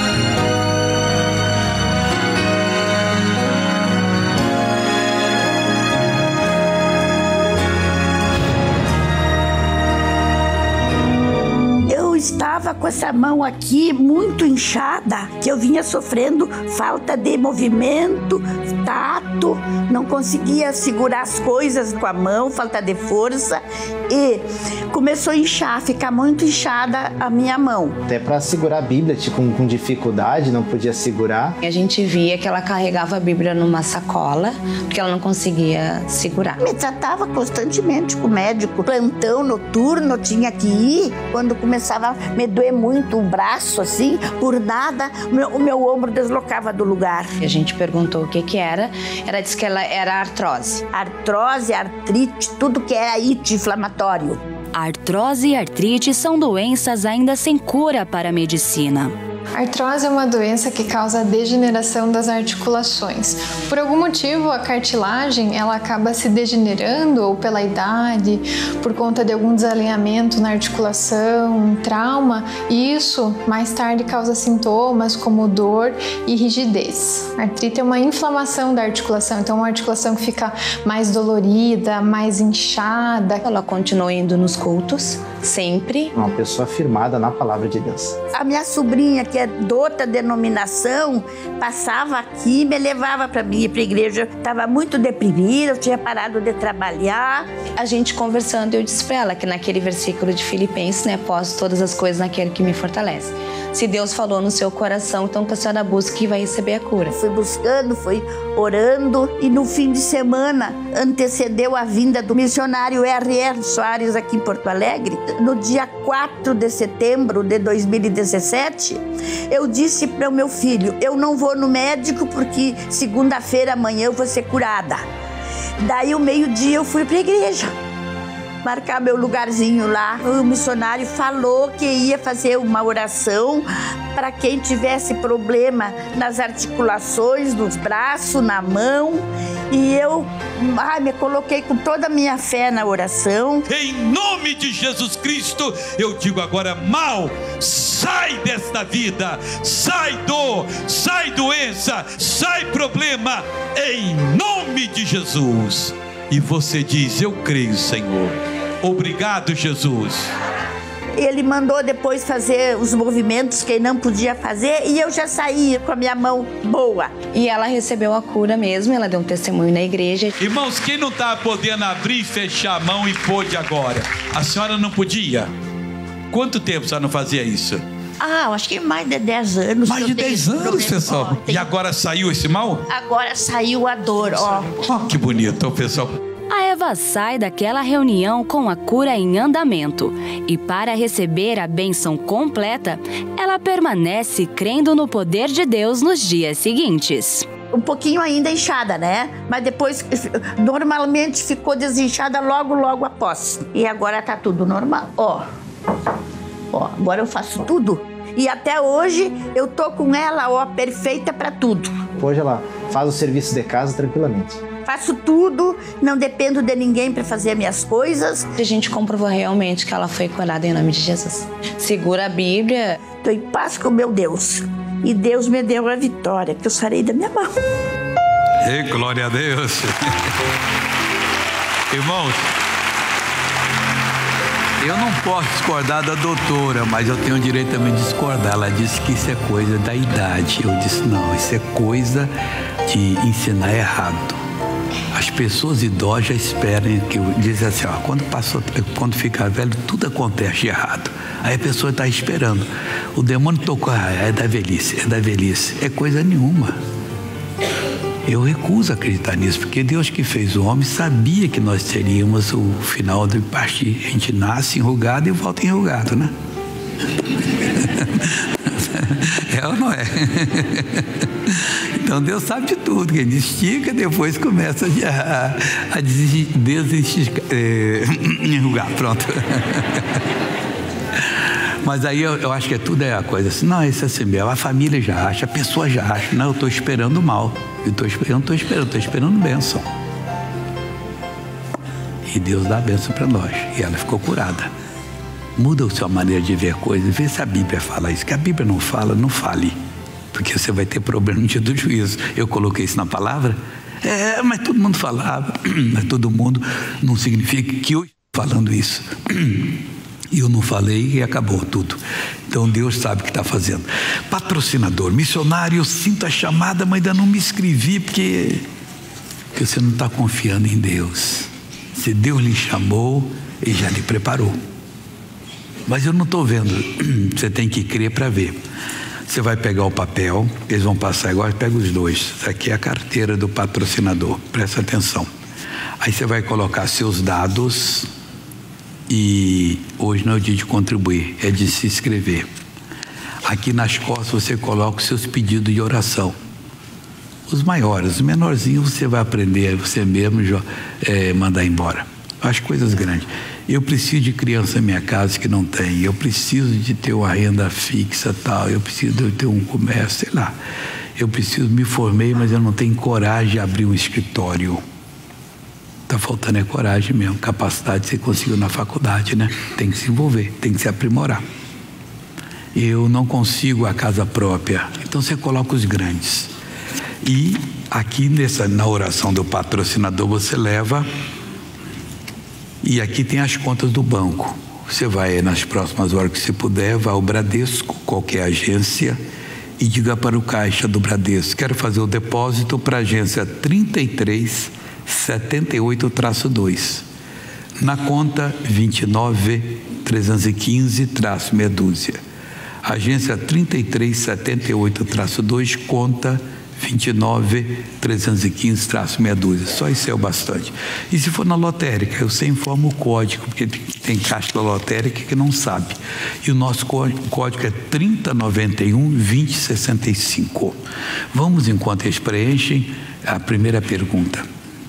estava com essa mão aqui muito inchada, que eu vinha sofrendo falta de movimento, tato, não conseguia segurar as coisas com a mão, falta de força, e começou a inchar, ficar muito inchada a minha mão.
Até para segurar a Bíblia, tipo, com dificuldade, não podia segurar.
A gente via que ela carregava a Bíblia numa sacola, porque ela não conseguia segurar.
Me tratava constantemente com o médico, plantão noturno, tinha que ir. Quando começava a me doer muito o braço, assim, por nada, o meu ombro deslocava do lugar.
E a gente perguntou o que era. Ela disse que ela era artrose.
Artrose, artrite, tudo que é it inflamatório.
Artrose e artrite são doenças ainda sem cura para a medicina.
A artrose é uma doença que causa a degeneração das articulações. Por algum motivo, a cartilagem ela acaba se degenerando, ou pela idade, por conta de algum desalinhamento na articulação, um trauma, e isso mais tarde causa sintomas como dor e rigidez. A artrite é uma inflamação da articulação, então uma articulação que fica mais dolorida, mais inchada.
Ela continuou indo nos cultos, sempre.
Uma pessoa firmada na palavra de Deus.
A minha sobrinha, que é de outra denominação, passava aqui e me levava para mim ir para a igreja. Estava muito deprimida, eu tinha parado de trabalhar.
A gente conversando, eu disse para ela que naquele versículo de Filipenses, né, posso todas as coisas naquele que me fortalece. Se Deus falou no seu coração, então que a senhora busque e vai receber a cura.
Fui buscando, fui orando, e no fim de semana antecedeu a vinda do missionário R.R. Soares aqui em Porto Alegre. No dia 4 de setembro de 2017, eu disse para o meu filho, eu não vou no médico porque segunda-feira amanhã eu vou ser curada. Daí, o meio-dia, eu fui para a igreja marcar meu lugarzinho lá. O missionário falou que ia fazer uma oração para quem tivesse problema nas articulações, nos braços, na mão. E eu me coloquei com toda a minha fé na oração.
Em nome de Jesus Cristo, eu digo agora, mal, sai desta vida, sai dor, sai doença, sai problema, em nome de Jesus. E você diz, eu creio, Senhor. Obrigado, Jesus.
Ele mandou depois fazer os movimentos que ele não podia fazer, e eu já saí com a minha mão boa.
E ela recebeu a cura mesmo, ela deu um testemunho na igreja.
Irmãos, quem não estava podendo abrir e fechar a mão e pôde agora? A senhora não podia? Quanto tempo a senhora não fazia isso?
Eu acho que mais de 10 anos.
Mais de 10 anos, pessoal. E agora saiu esse mal?
Agora saiu a dor, ó.
Que bonito, pessoal.
A Eva sai daquela reunião com a cura em andamento e, para receber a bênção completa, ela permanece crendo no poder de Deus nos dias seguintes.
Um pouquinho ainda inchada, né? Mas depois, normalmente, ficou desinchada logo após. E agora tá tudo normal. Ó, agora eu faço tudo. E até hoje eu tô com ela, ó, perfeita para tudo.
Hoje ela faz o serviço de casa tranquilamente.
Faço tudo, não dependo de ninguém para fazer as minhas coisas.
A gente comprovou realmente que ela foi curada em nome de Jesus. Segura a Bíblia.
Estou em paz com meu Deus. E Deus me deu a vitória, que eu sarei da minha mão.
Ei, glória a Deus. Irmãos, eu não posso discordar da doutora, mas eu tenho o direito também de discordar. Ela disse que isso é coisa da idade. Eu disse, não, isso é coisa de ensinar errado. As pessoas idosas já esperam que eu dizem assim, ó, quando ficar velho, tudo acontece de errado. Aí a pessoa está esperando. O demônio tocou, é da velhice. É coisa nenhuma. Eu recuso acreditar nisso, porque Deus que fez o homem sabia que nós teríamos o final de partir. A gente nasce enrugado e volta enrugado, né? É ou não é? Então Deus sabe de tudo, que ele estica, depois começa a enrugar, pronto. Mas aí eu acho que tudo é a coisa assim, não, isso é assim mesmo, a família já acha, a pessoa já acha, não, eu estou esperando mal, eu não estou esperando bênção. E Deus dá a bênção para nós, e ela ficou curada. Muda a sua maneira de ver a coisa, vê se a Bíblia fala isso, que a Bíblia não fala, não fale, porque você vai ter problema no dia do juízo. Eu coloquei isso na palavra, mas todo mundo falava, mas todo mundo não significa que eu estou falando isso. E eu não falei e acabou tudo. Então Deus sabe o que está fazendo. Patrocinador, missionário, eu sinto a chamada, mas ainda não me inscrevi porque você não está confiando em Deus. Se Deus lhe chamou, Ele já lhe preparou. Mas eu não estou vendo. Você tem que crer para ver. Você vai pegar o papel, eles vão passar agora, pega os dois. Isso aqui é a carteira do patrocinador, presta atenção. Aí você vai colocar seus dados e hoje não é o dia de contribuir, é de se inscrever. Aqui nas costas você coloca os seus pedidos de oração. Os maiores, os menorzinhos você vai aprender você mesmo mandar embora. As coisas grandes. Eu preciso de criança na minha casa que não tem. Eu preciso de ter uma renda fixa tal. Eu preciso de ter um comércio, sei lá. Eu preciso, me formei, mas eu não tenho coragem de abrir um escritório. Está faltando é coragem mesmo. Capacidade você conseguiu na faculdade, né? Tem que se envolver, tem que se aprimorar. Eu não consigo a casa própria. Então você coloca os grandes. E aqui na oração do patrocinador você leva. E aqui tem as contas do banco. Você vai nas próximas horas que você puder, vai ao Bradesco, qualquer agência, e diga para o caixa do Bradesco: quero fazer o depósito para a agência 3378-2, na conta 29315-meia dúzia. Agência 3378-2, conta 29315-meia dúzia. Só isso é o bastante. E se for na lotérica, eu sempre informo o código, porque tem caixa da lotérica que não sabe. E o nosso código é 3091-2065. Vamos, enquanto eles preenchem, a primeira pergunta.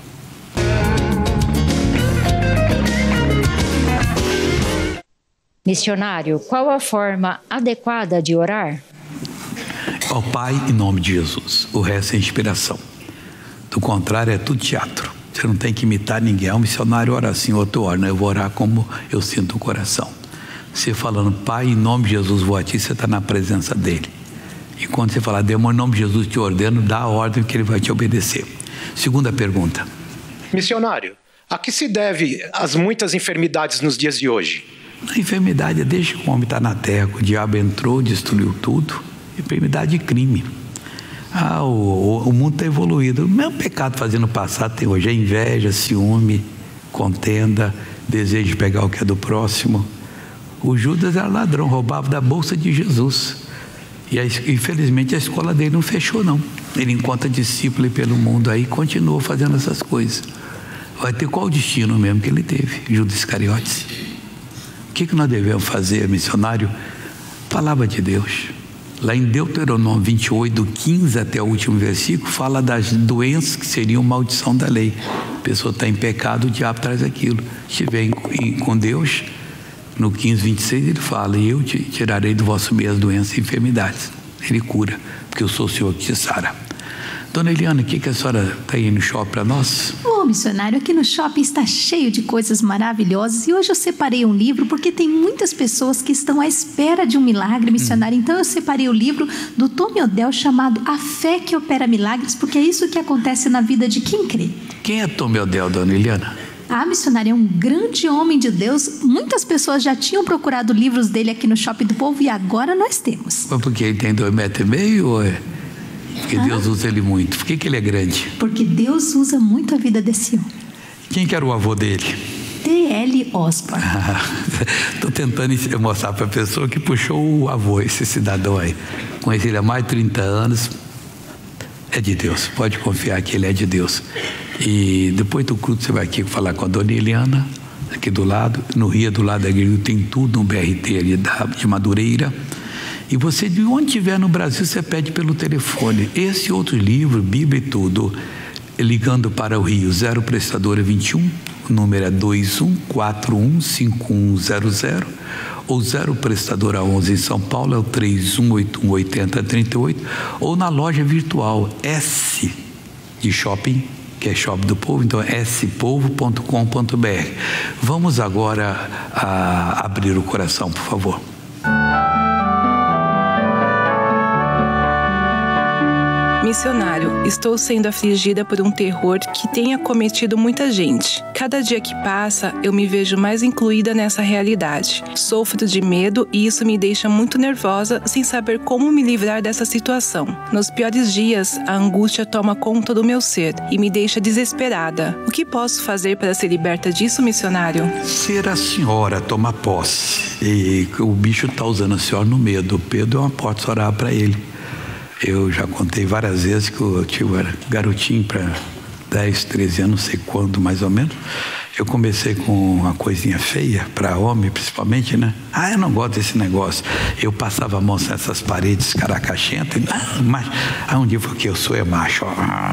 Missionário, qual a forma adequada de orar?
Ao Pai, em nome de Jesus. O resto é inspiração. Do contrário, é tudo teatro. Você não tem que imitar ninguém. Um missionário ora assim, outro ora. Não, eu vou orar como eu sinto o coração. Você falando, Pai, em nome de Jesus, vou a ti, você está na presença dele. E quando você falar, demônio, em nome de Jesus, te ordeno, dá a ordem que ele vai te obedecer. Segunda pergunta.
Missionário, a que se deve as muitas enfermidades nos dias de hoje?
A enfermidade é desde que o homem está na terra, o diabo entrou, destruiu tudo. Enfermidade e crime. O mundo está evoluído. O mesmo pecado fazendo no passado tem hoje. É inveja, ciúme, contenda, desejo de pegar o que é do próximo. O Judas era ladrão, roubava da bolsa de Jesus. E infelizmente a escola dele não fechou, não. Ele encontra discípulo pelo mundo aí e continuou fazendo essas coisas. Vai ter qual o destino mesmo que ele teve? Judas Iscariotes. O que nós devemos fazer, missionário? Palavra de Deus. Lá em Deuteronômio 28, do 15 até o último versículo, fala das doenças que seriam maldição da lei. A pessoa está em pecado, o diabo traz aquilo. Se estiver com Deus, no 15, 26, ele fala: e eu te tirarei do vosso meio as doenças e enfermidades. Ele cura, porque eu sou o Senhor que te sara. Dona Eliana, o que a senhora está aí no shopping para nós?
Missionário, aqui no shopping está cheio de coisas maravilhosas e hoje eu separei um livro porque tem muitas pessoas que estão à espera de um milagre, missionário. Então eu separei o livro do Tommy Odell chamado A Fé que Opera Milagres, porque é isso que acontece na vida de quem crê.
Quem é Tommy Odell, Dona Eliana?
Missionário, é um grande homem de Deus. Muitas pessoas já tinham procurado livros dele aqui no Shopping do Povo e agora nós temos.
Mas porque ele tem 2,5 metros ou é? Porque Deus usa ele muito. Por que ele é grande?
Porque Deus usa muito a vida desse homem.
Quem que era o avô dele?
D.L. Osborne.
Estou tentando mostrar para a pessoa que puxou o avô, esse cidadão aí. Conheci ele há mais de 30 anos. É de Deus. Pode confiar que ele é de Deus. E depois do culto você vai aqui falar com a Dona Eliana, aqui do lado. No Rio, do lado da igreja, tem tudo, um BRT ali de Madureira. E você, de onde estiver no Brasil, você pede pelo telefone. Esse outro livro, Bíblia e tudo, ligando para o Rio, 0 prestadora 21, o número é 21415100, ou 0 prestadora 11 em São Paulo, é o 31818038, ou na loja virtual S de shopping, que é Shopping do Povo, então é spovo.com.br. Vamos agora abrir o coração, por favor.
Missionário, estou sendo afligida por um terror que tem acometido muita gente. Cada dia que passa, eu me vejo mais incluída nessa realidade. Sofro de medo e isso me deixa muito nervosa, sem saber como me livrar dessa situação. Nos piores dias, a angústia toma conta do meu ser e me deixa desesperada. O que posso fazer para ser liberta disso, missionário?
Ser a senhora, tomar posse. E o bicho está usando a senhora no medo. O Pedro é uma porta, orar para ele. Eu já contei várias vezes que eu era garotinho para 10, 13 anos, não sei quando mais ou menos. Eu comecei com uma coisinha feia, para homem principalmente, né? Eu não gosto desse negócio. Eu passava a mão nessas paredes caracachentas. Mas um dia eu falei que eu sou macho.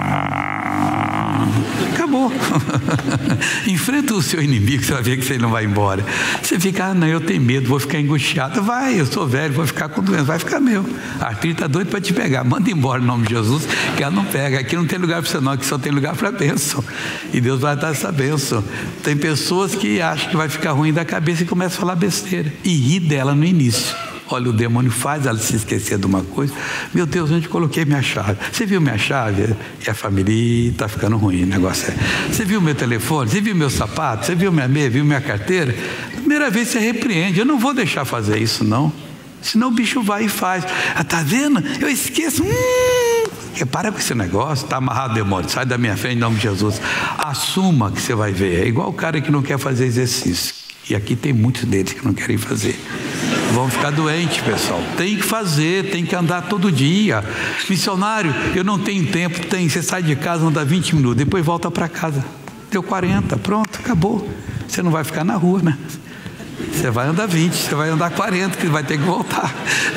Acabou. Enfrenta o seu inimigo, você vai ver que você não vai embora. Você fica, não, eu tenho medo, vou ficar angustiado. Vai, eu sou velho, vou ficar com doença, vai ficar meu. A artrite está doida para te pegar. Manda embora em nome de Jesus, que ela não pega. Aqui não tem lugar para você não, aqui só tem lugar para bênção. E Deus vai dar essa bênção. Tem pessoas que acham que vai ficar ruim da cabeça e começam a falar besteira. E ri dela no início. Olha, o demônio faz ela se esquecer de uma coisa. Meu Deus, onde coloquei minha chave? Você viu minha chave? E a família está ficando ruim, o negócio é. Você viu meu telefone? Você viu meu sapato? Você viu minha meia? Viu minha carteira? Primeira vez você repreende. Eu não vou deixar fazer isso, não. Senão o bicho vai e faz. Tá vendo? Eu esqueço. Para com esse negócio, está amarrado, demônio. Sai da minha frente em nome de Jesus. Assuma que você vai ver. É igual o cara que não quer fazer exercício. E aqui tem muitos deles que não querem fazer. Vão ficar doentes, pessoal. Tem que fazer, tem que andar todo dia. Missionário, eu não tenho tempo. Você sai de casa, anda 20 minutos, depois volta para casa. Deu 40, pronto, acabou. Você não vai ficar na rua, né? Você vai andar 20, você vai andar 40, que vai ter que voltar.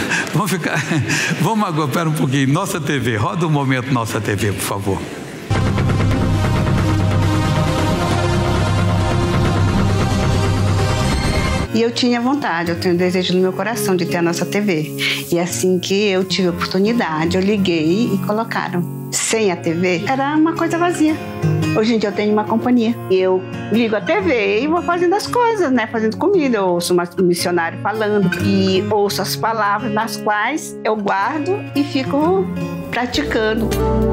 Vamos agora, pera um pouquinho. Nossa TV, roda um momento Nossa TV, por favor.
E eu tinha vontade, eu tenho desejo no meu coração de ter a Nossa TV. E assim que eu tive a oportunidade, eu liguei e colocaram. Sem a TV, era uma coisa vazia. Hoje em dia eu tenho uma companhia. Eu ligo a TV e vou fazendo as coisas, né? Fazendo comida. Eu ouço um missionário falando e ouço as palavras nas quais eu guardo e fico praticando.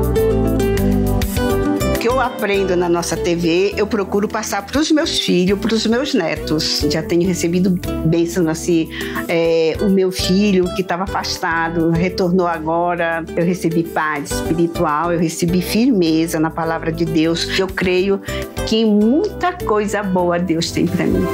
Que eu aprendo na Nossa TV, eu procuro passar para os meus filhos, para os meus netos. Já tenho recebido bênçãos assim. O meu filho que estava afastado retornou agora. Eu recebi paz espiritual, eu recebi firmeza na palavra de Deus. Eu creio que muita coisa boa Deus tem para mim.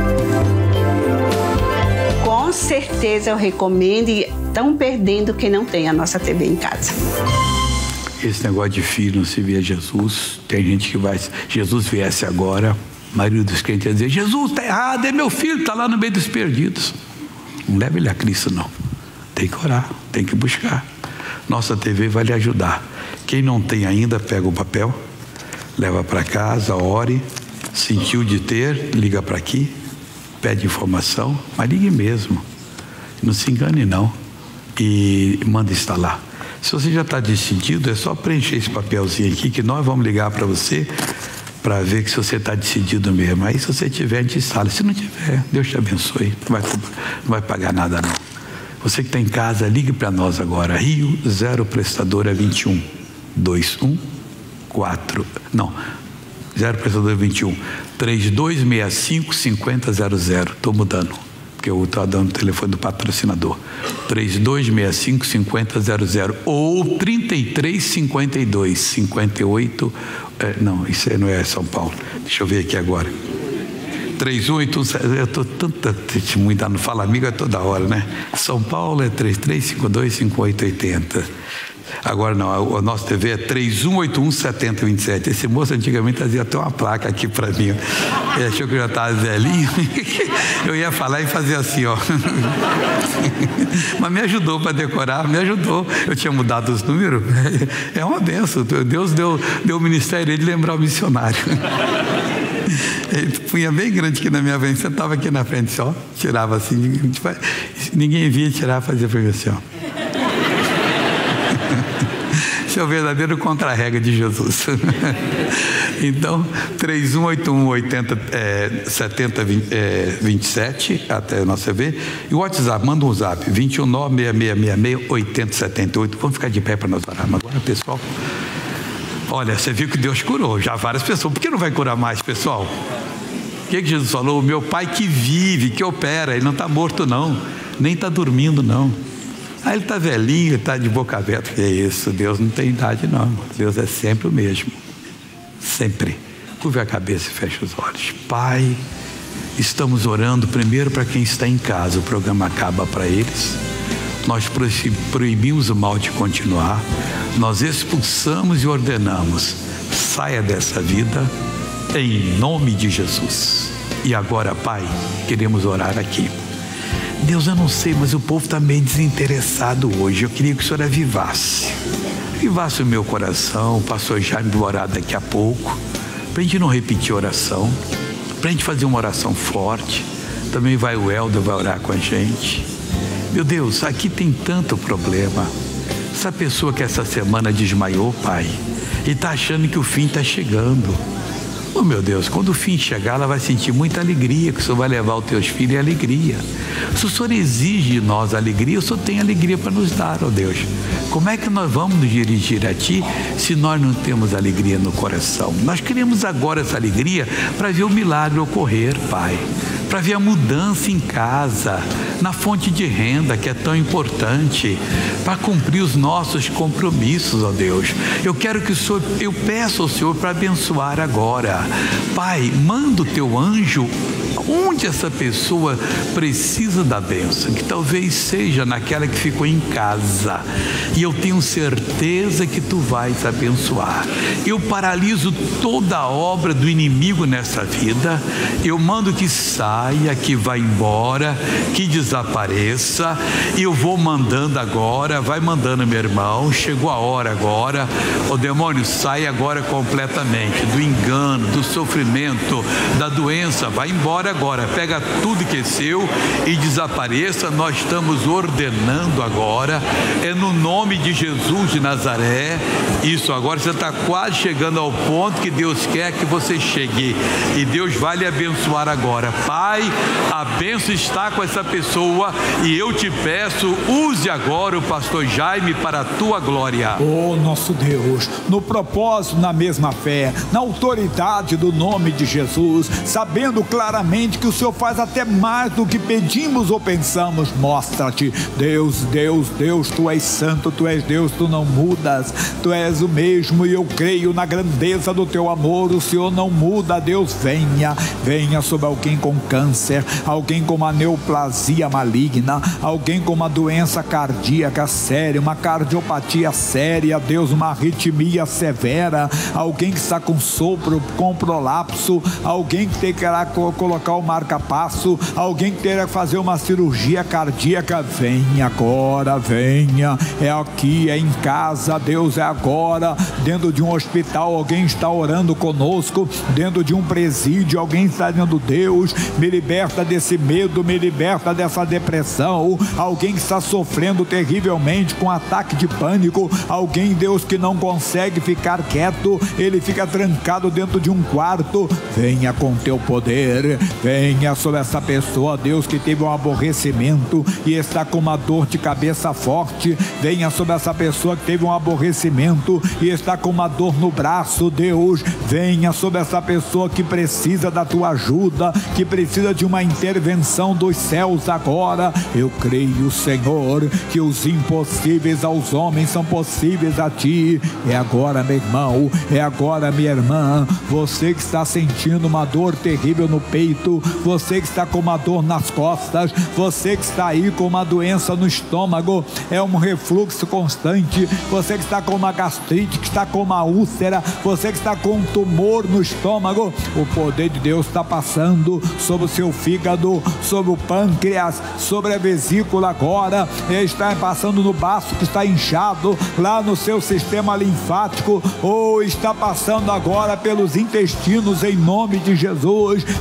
Com certeza eu recomendo e estão perdendo quem não tem a Nossa TV em casa.
Esse negócio de filho não se via Jesus. Tem gente que vai, Jesus viesse agora, a maioria dos crentes ia dizer, Jesus está errado, é meu filho, está lá no meio dos perdidos. Não leva ele a Cristo, não. Tem que orar, tem que buscar. Nossa TV vai lhe ajudar. Quem não tem ainda, pega o papel, leva para casa, ore, sentiu de ter, liga para aqui, pede informação, mas ligue mesmo. Não se engane, não. E manda instalar. Se você já está decidido, é só preencher esse papelzinho aqui que nós vamos ligar para você para ver que se você está decidido mesmo. Aí se você tiver, a gente instala. Se não tiver, Deus te abençoe. Não vai pagar nada não. Você que está em casa, ligue para nós agora. Rio 0 prestadora 21 21 4 não 0 prestadora 21 3265 5000. Estou mudando, porque eu estou dando o telefone do patrocinador. 3265 5000 ou 3352 58. Não, isso aí não é São Paulo. Deixa eu ver aqui agora. 3187. Eu estou tanta testemunha, no Fala Amigo é toda hora, né? São Paulo é 3352 5880. Agora não, a nossa TV é 3181 7027. Esse moço antigamente fazia até uma placa aqui para mim. Ele achou que eu já estava velhinho. Eu ia falar e fazer assim, ó. Mas me ajudou para decorar, me ajudou. Eu tinha mudado os números. É uma benção. Deus deu o ministério de lembrar o missionário. Ele punha bem grande aqui na minha frente, sentava aqui na frente só, tirava assim, ninguém via tirar, fazia para mim assim, ó. Esse é o verdadeiro contra-regra de Jesus. Então, 3181-80-70-27, até a nossa vez. E o WhatsApp, manda um zap, 219-6666-8078. Vamos ficar de pé para nós orar agora, pessoal. Olha, você viu que Deus curou já várias pessoas. Por que não vai curar mais, pessoal? O que Jesus falou? O meu Pai que vive, que opera, ele não está morto não, nem está dormindo não. Ah, ele está velhinho, está de boca aberta. Que é isso, Deus não tem idade não. Deus é sempre o mesmo. Sempre. Curve a cabeça e feche os olhos. Pai, estamos orando primeiro para quem está em casa. O programa acaba para eles. Nós proibimos o mal de continuar. Nós expulsamos e ordenamos. Saia dessa vida em nome de Jesus. E agora, Pai, queremos orar aqui. Deus, eu não sei, mas o povo está meio desinteressado hoje. Eu queria que o Senhor avivasse o meu coração. O pastor Jaime vai orar daqui a pouco, para a gente não repetir a oração, para a gente fazer uma oração forte. Também vai o Helder, vai orar com a gente. Meu Deus, aqui tem tanto problema. Essa pessoa que essa semana desmaiou, Pai, e está achando que o fim está chegando. Oh, meu Deus, quando o fim chegar, ela vai sentir muita alegria, que o Senhor vai levar os teus filhos em alegria. Se o Senhor exige de nós alegria, o Senhor tem alegria para nos dar, oh Deus. Como é que nós vamos nos dirigir a Ti se nós não temos alegria no coração? Nós queremos agora essa alegria para ver o milagre ocorrer, Pai. Para ver a mudança em casa, na fonte de renda que é tão importante, para cumprir os nossos compromissos, ó Deus. Eu peço ao Senhor para abençoar agora. Pai, manda o teu anjo onde essa pessoa precisa da bênção, que talvez seja naquela que ficou em casa, e eu tenho certeza que tu vais abençoar. Eu paraliso toda a obra do inimigo nessa vida, eu mando que saia, que vá embora, que desapareça, e eu vou mandando agora, vai mandando, meu irmão, chegou a hora agora, o demônio sai agora completamente do engano, do sofrimento, da doença, vai embora agora, pega tudo que é seu e desapareça. Nós estamos ordenando agora, é no nome de Jesus de Nazaré. Isso, agora você está quase chegando ao ponto que Deus quer que você chegue, e Deus vai lhe abençoar agora. Pai, a bênção está com essa pessoa, e eu te peço, use agora o pastor Jaime para a tua glória.
Oh, nosso Deus, no propósito, na mesma fé, na autoridade do nome de Jesus, sabendo claramente que o Senhor faz até mais do que pedimos ou pensamos, mostra-te, Deus, Deus, Deus, tu és santo, tu és Deus, tu não mudas, tu és o mesmo, e eu creio na grandeza do teu amor. O Senhor não muda. Deus, venha sobre alguém com câncer, alguém com uma neoplasia maligna, alguém com uma doença cardíaca séria, uma cardiopatia séria, Deus, uma arritmia severa, alguém que está com sopro, com prolapso, alguém que terá que colocar o marca-passo, alguém que terá que fazer uma cirurgia cardíaca. Venha agora, venha, é aqui, é em casa, Deus, é agora, dentro de um hospital, alguém está orando conosco, dentro de um presídio, alguém está dizendo, Deus, me liberta desse medo, me liberta dessa depressão, alguém que está sofrendo terrivelmente com ataque de pânico, alguém, Deus, que não consegue ficar quieto, ele fica trancado dentro de um quarto. Venha com teu poder, venha sobre essa pessoa, Deus, que teve um aborrecimento e está com uma dor de cabeça forte. Venha sobre essa pessoa que teve um aborrecimento e está com uma dor no braço, Deus. Venha sobre essa pessoa que precisa da tua ajuda, que precisa de uma intervenção dos céus agora. Eu creio, Senhor, que os impossíveis aos homens são possíveis a ti. É agora, meu irmão, é agora, minha irmã, você que está sentindo uma dor terrível no peito, você que está com uma dor nas costas, você que está aí com uma doença no estômago, é um refluxo constante, você que está com uma gastrite, que está com uma úlcera, você que está com um tumor no estômago, o poder de Deus está passando sobre o seu fígado, sobre o pâncreas, sobre a vesícula agora, está passando no baço que está inchado, lá no seu sistema linfático, ou está passando agora pelos intestinos, em nome de Jesus. Vai passar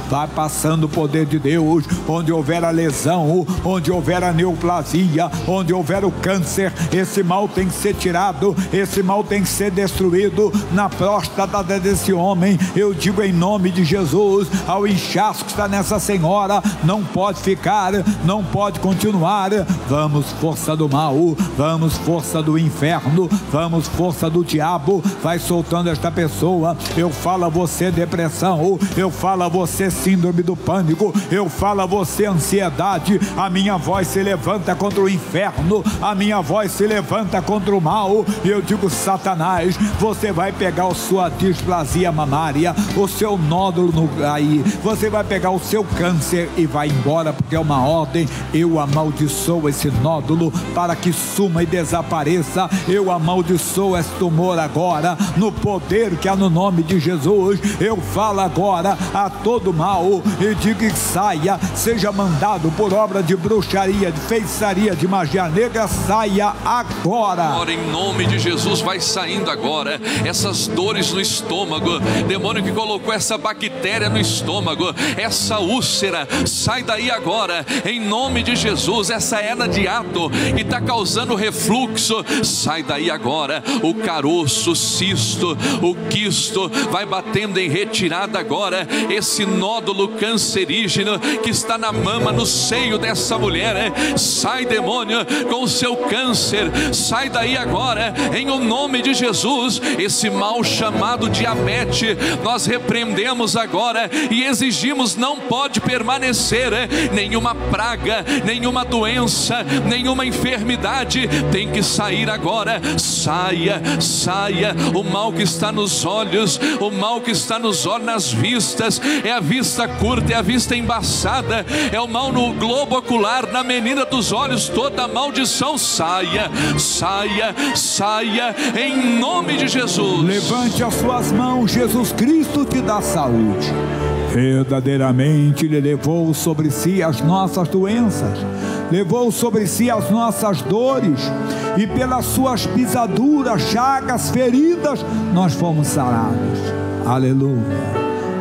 passando o poder de Deus. Onde houver a lesão, onde houver a neoplasia, onde houver o câncer, esse mal tem que ser tirado, esse mal tem que ser destruído. Na próstata desse homem, eu digo em nome de Jesus, ao inchaço que está nessa senhora, não pode ficar, não pode continuar. Vamos, força do mal, vamos, força do inferno, vamos, força do diabo, vai soltando esta pessoa. Eu falo a você depressão, eu falo a você síndrome do pânico, eu falo a você ansiedade. A minha voz se levanta contra o inferno, a minha voz se levanta contra o mal. Eu digo, Satanás, você vai pegar a sua displasia mamária, o seu nódulo aí, você vai pegar o seu câncer e vai embora, porque é uma ordem. Eu amaldiçoo esse nódulo para que suma e desapareça. Eu amaldiçoo esse tumor agora, no poder que há no nome de Jesus. Eu falo agora a todo mal e digo que saia, seja mandado por obra de bruxaria, de feitiçaria, de magia negra, saia agora.
Agora, em nome de Jesus, vai saindo agora. Essas dores no estômago, demônio que colocou essa bactéria no estômago, essa úlcera, sai daí agora, em nome de Jesus. Essa hernia de hiato que está causando refluxo, sai daí agora. O caroço, o cisto, o quisto, vai batendo em retirada agora. Esse nódulo cancerígeno que está na mama, no seio dessa mulher, sai, demônio, com o seu câncer, sai daí agora, em o nome de Jesus. Esse mal chamado diabetes, nós repreendemos agora e exigimos, não pode permanecer, nenhuma praga, nenhuma doença, nenhuma enfermidade, tem que sair agora. Saia, saia. O mal que está nos olhos, o mal que está nos olhos, nas vistas, é a vista curta, é a vista embaçada, é o mal no globo ocular, na menina dos olhos, toda a maldição, saia, saia, saia, em nome de Jesus.
Levante as suas mãos, Jesus Cristo te dá saúde. Verdadeiramente Ele levou sobre si as nossas doenças, levou sobre si as nossas dores, e pelas suas pisaduras, chagas, feridas, nós fomos sarados. Aleluia.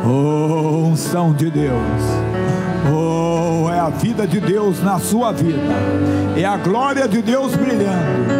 Oh, unção de Deus. Oh, é a vida de Deus na sua vida, é a glória de Deus brilhando.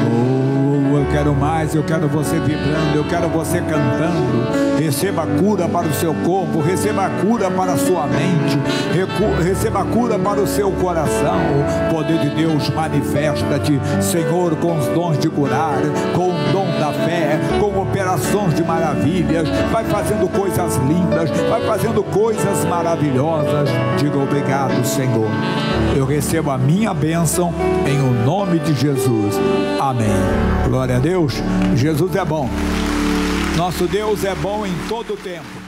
Eu quero mais, eu quero você vibrando, eu quero você cantando. Receba cura para o seu corpo, receba cura para a sua mente, receba cura para o seu coração. O poder de Deus, manifesta-te, Senhor, com os dons de curar, com o dom da fé, com operações de maravilhas. Vai fazendo coisas lindas, vai fazendo coisas maravilhosas. Diga obrigado, Senhor. Eu recebo a minha bênção em o nome de Jesus. Amém. Glória a Deus. Jesus é bom. Nosso Deus é bom em todo o tempo.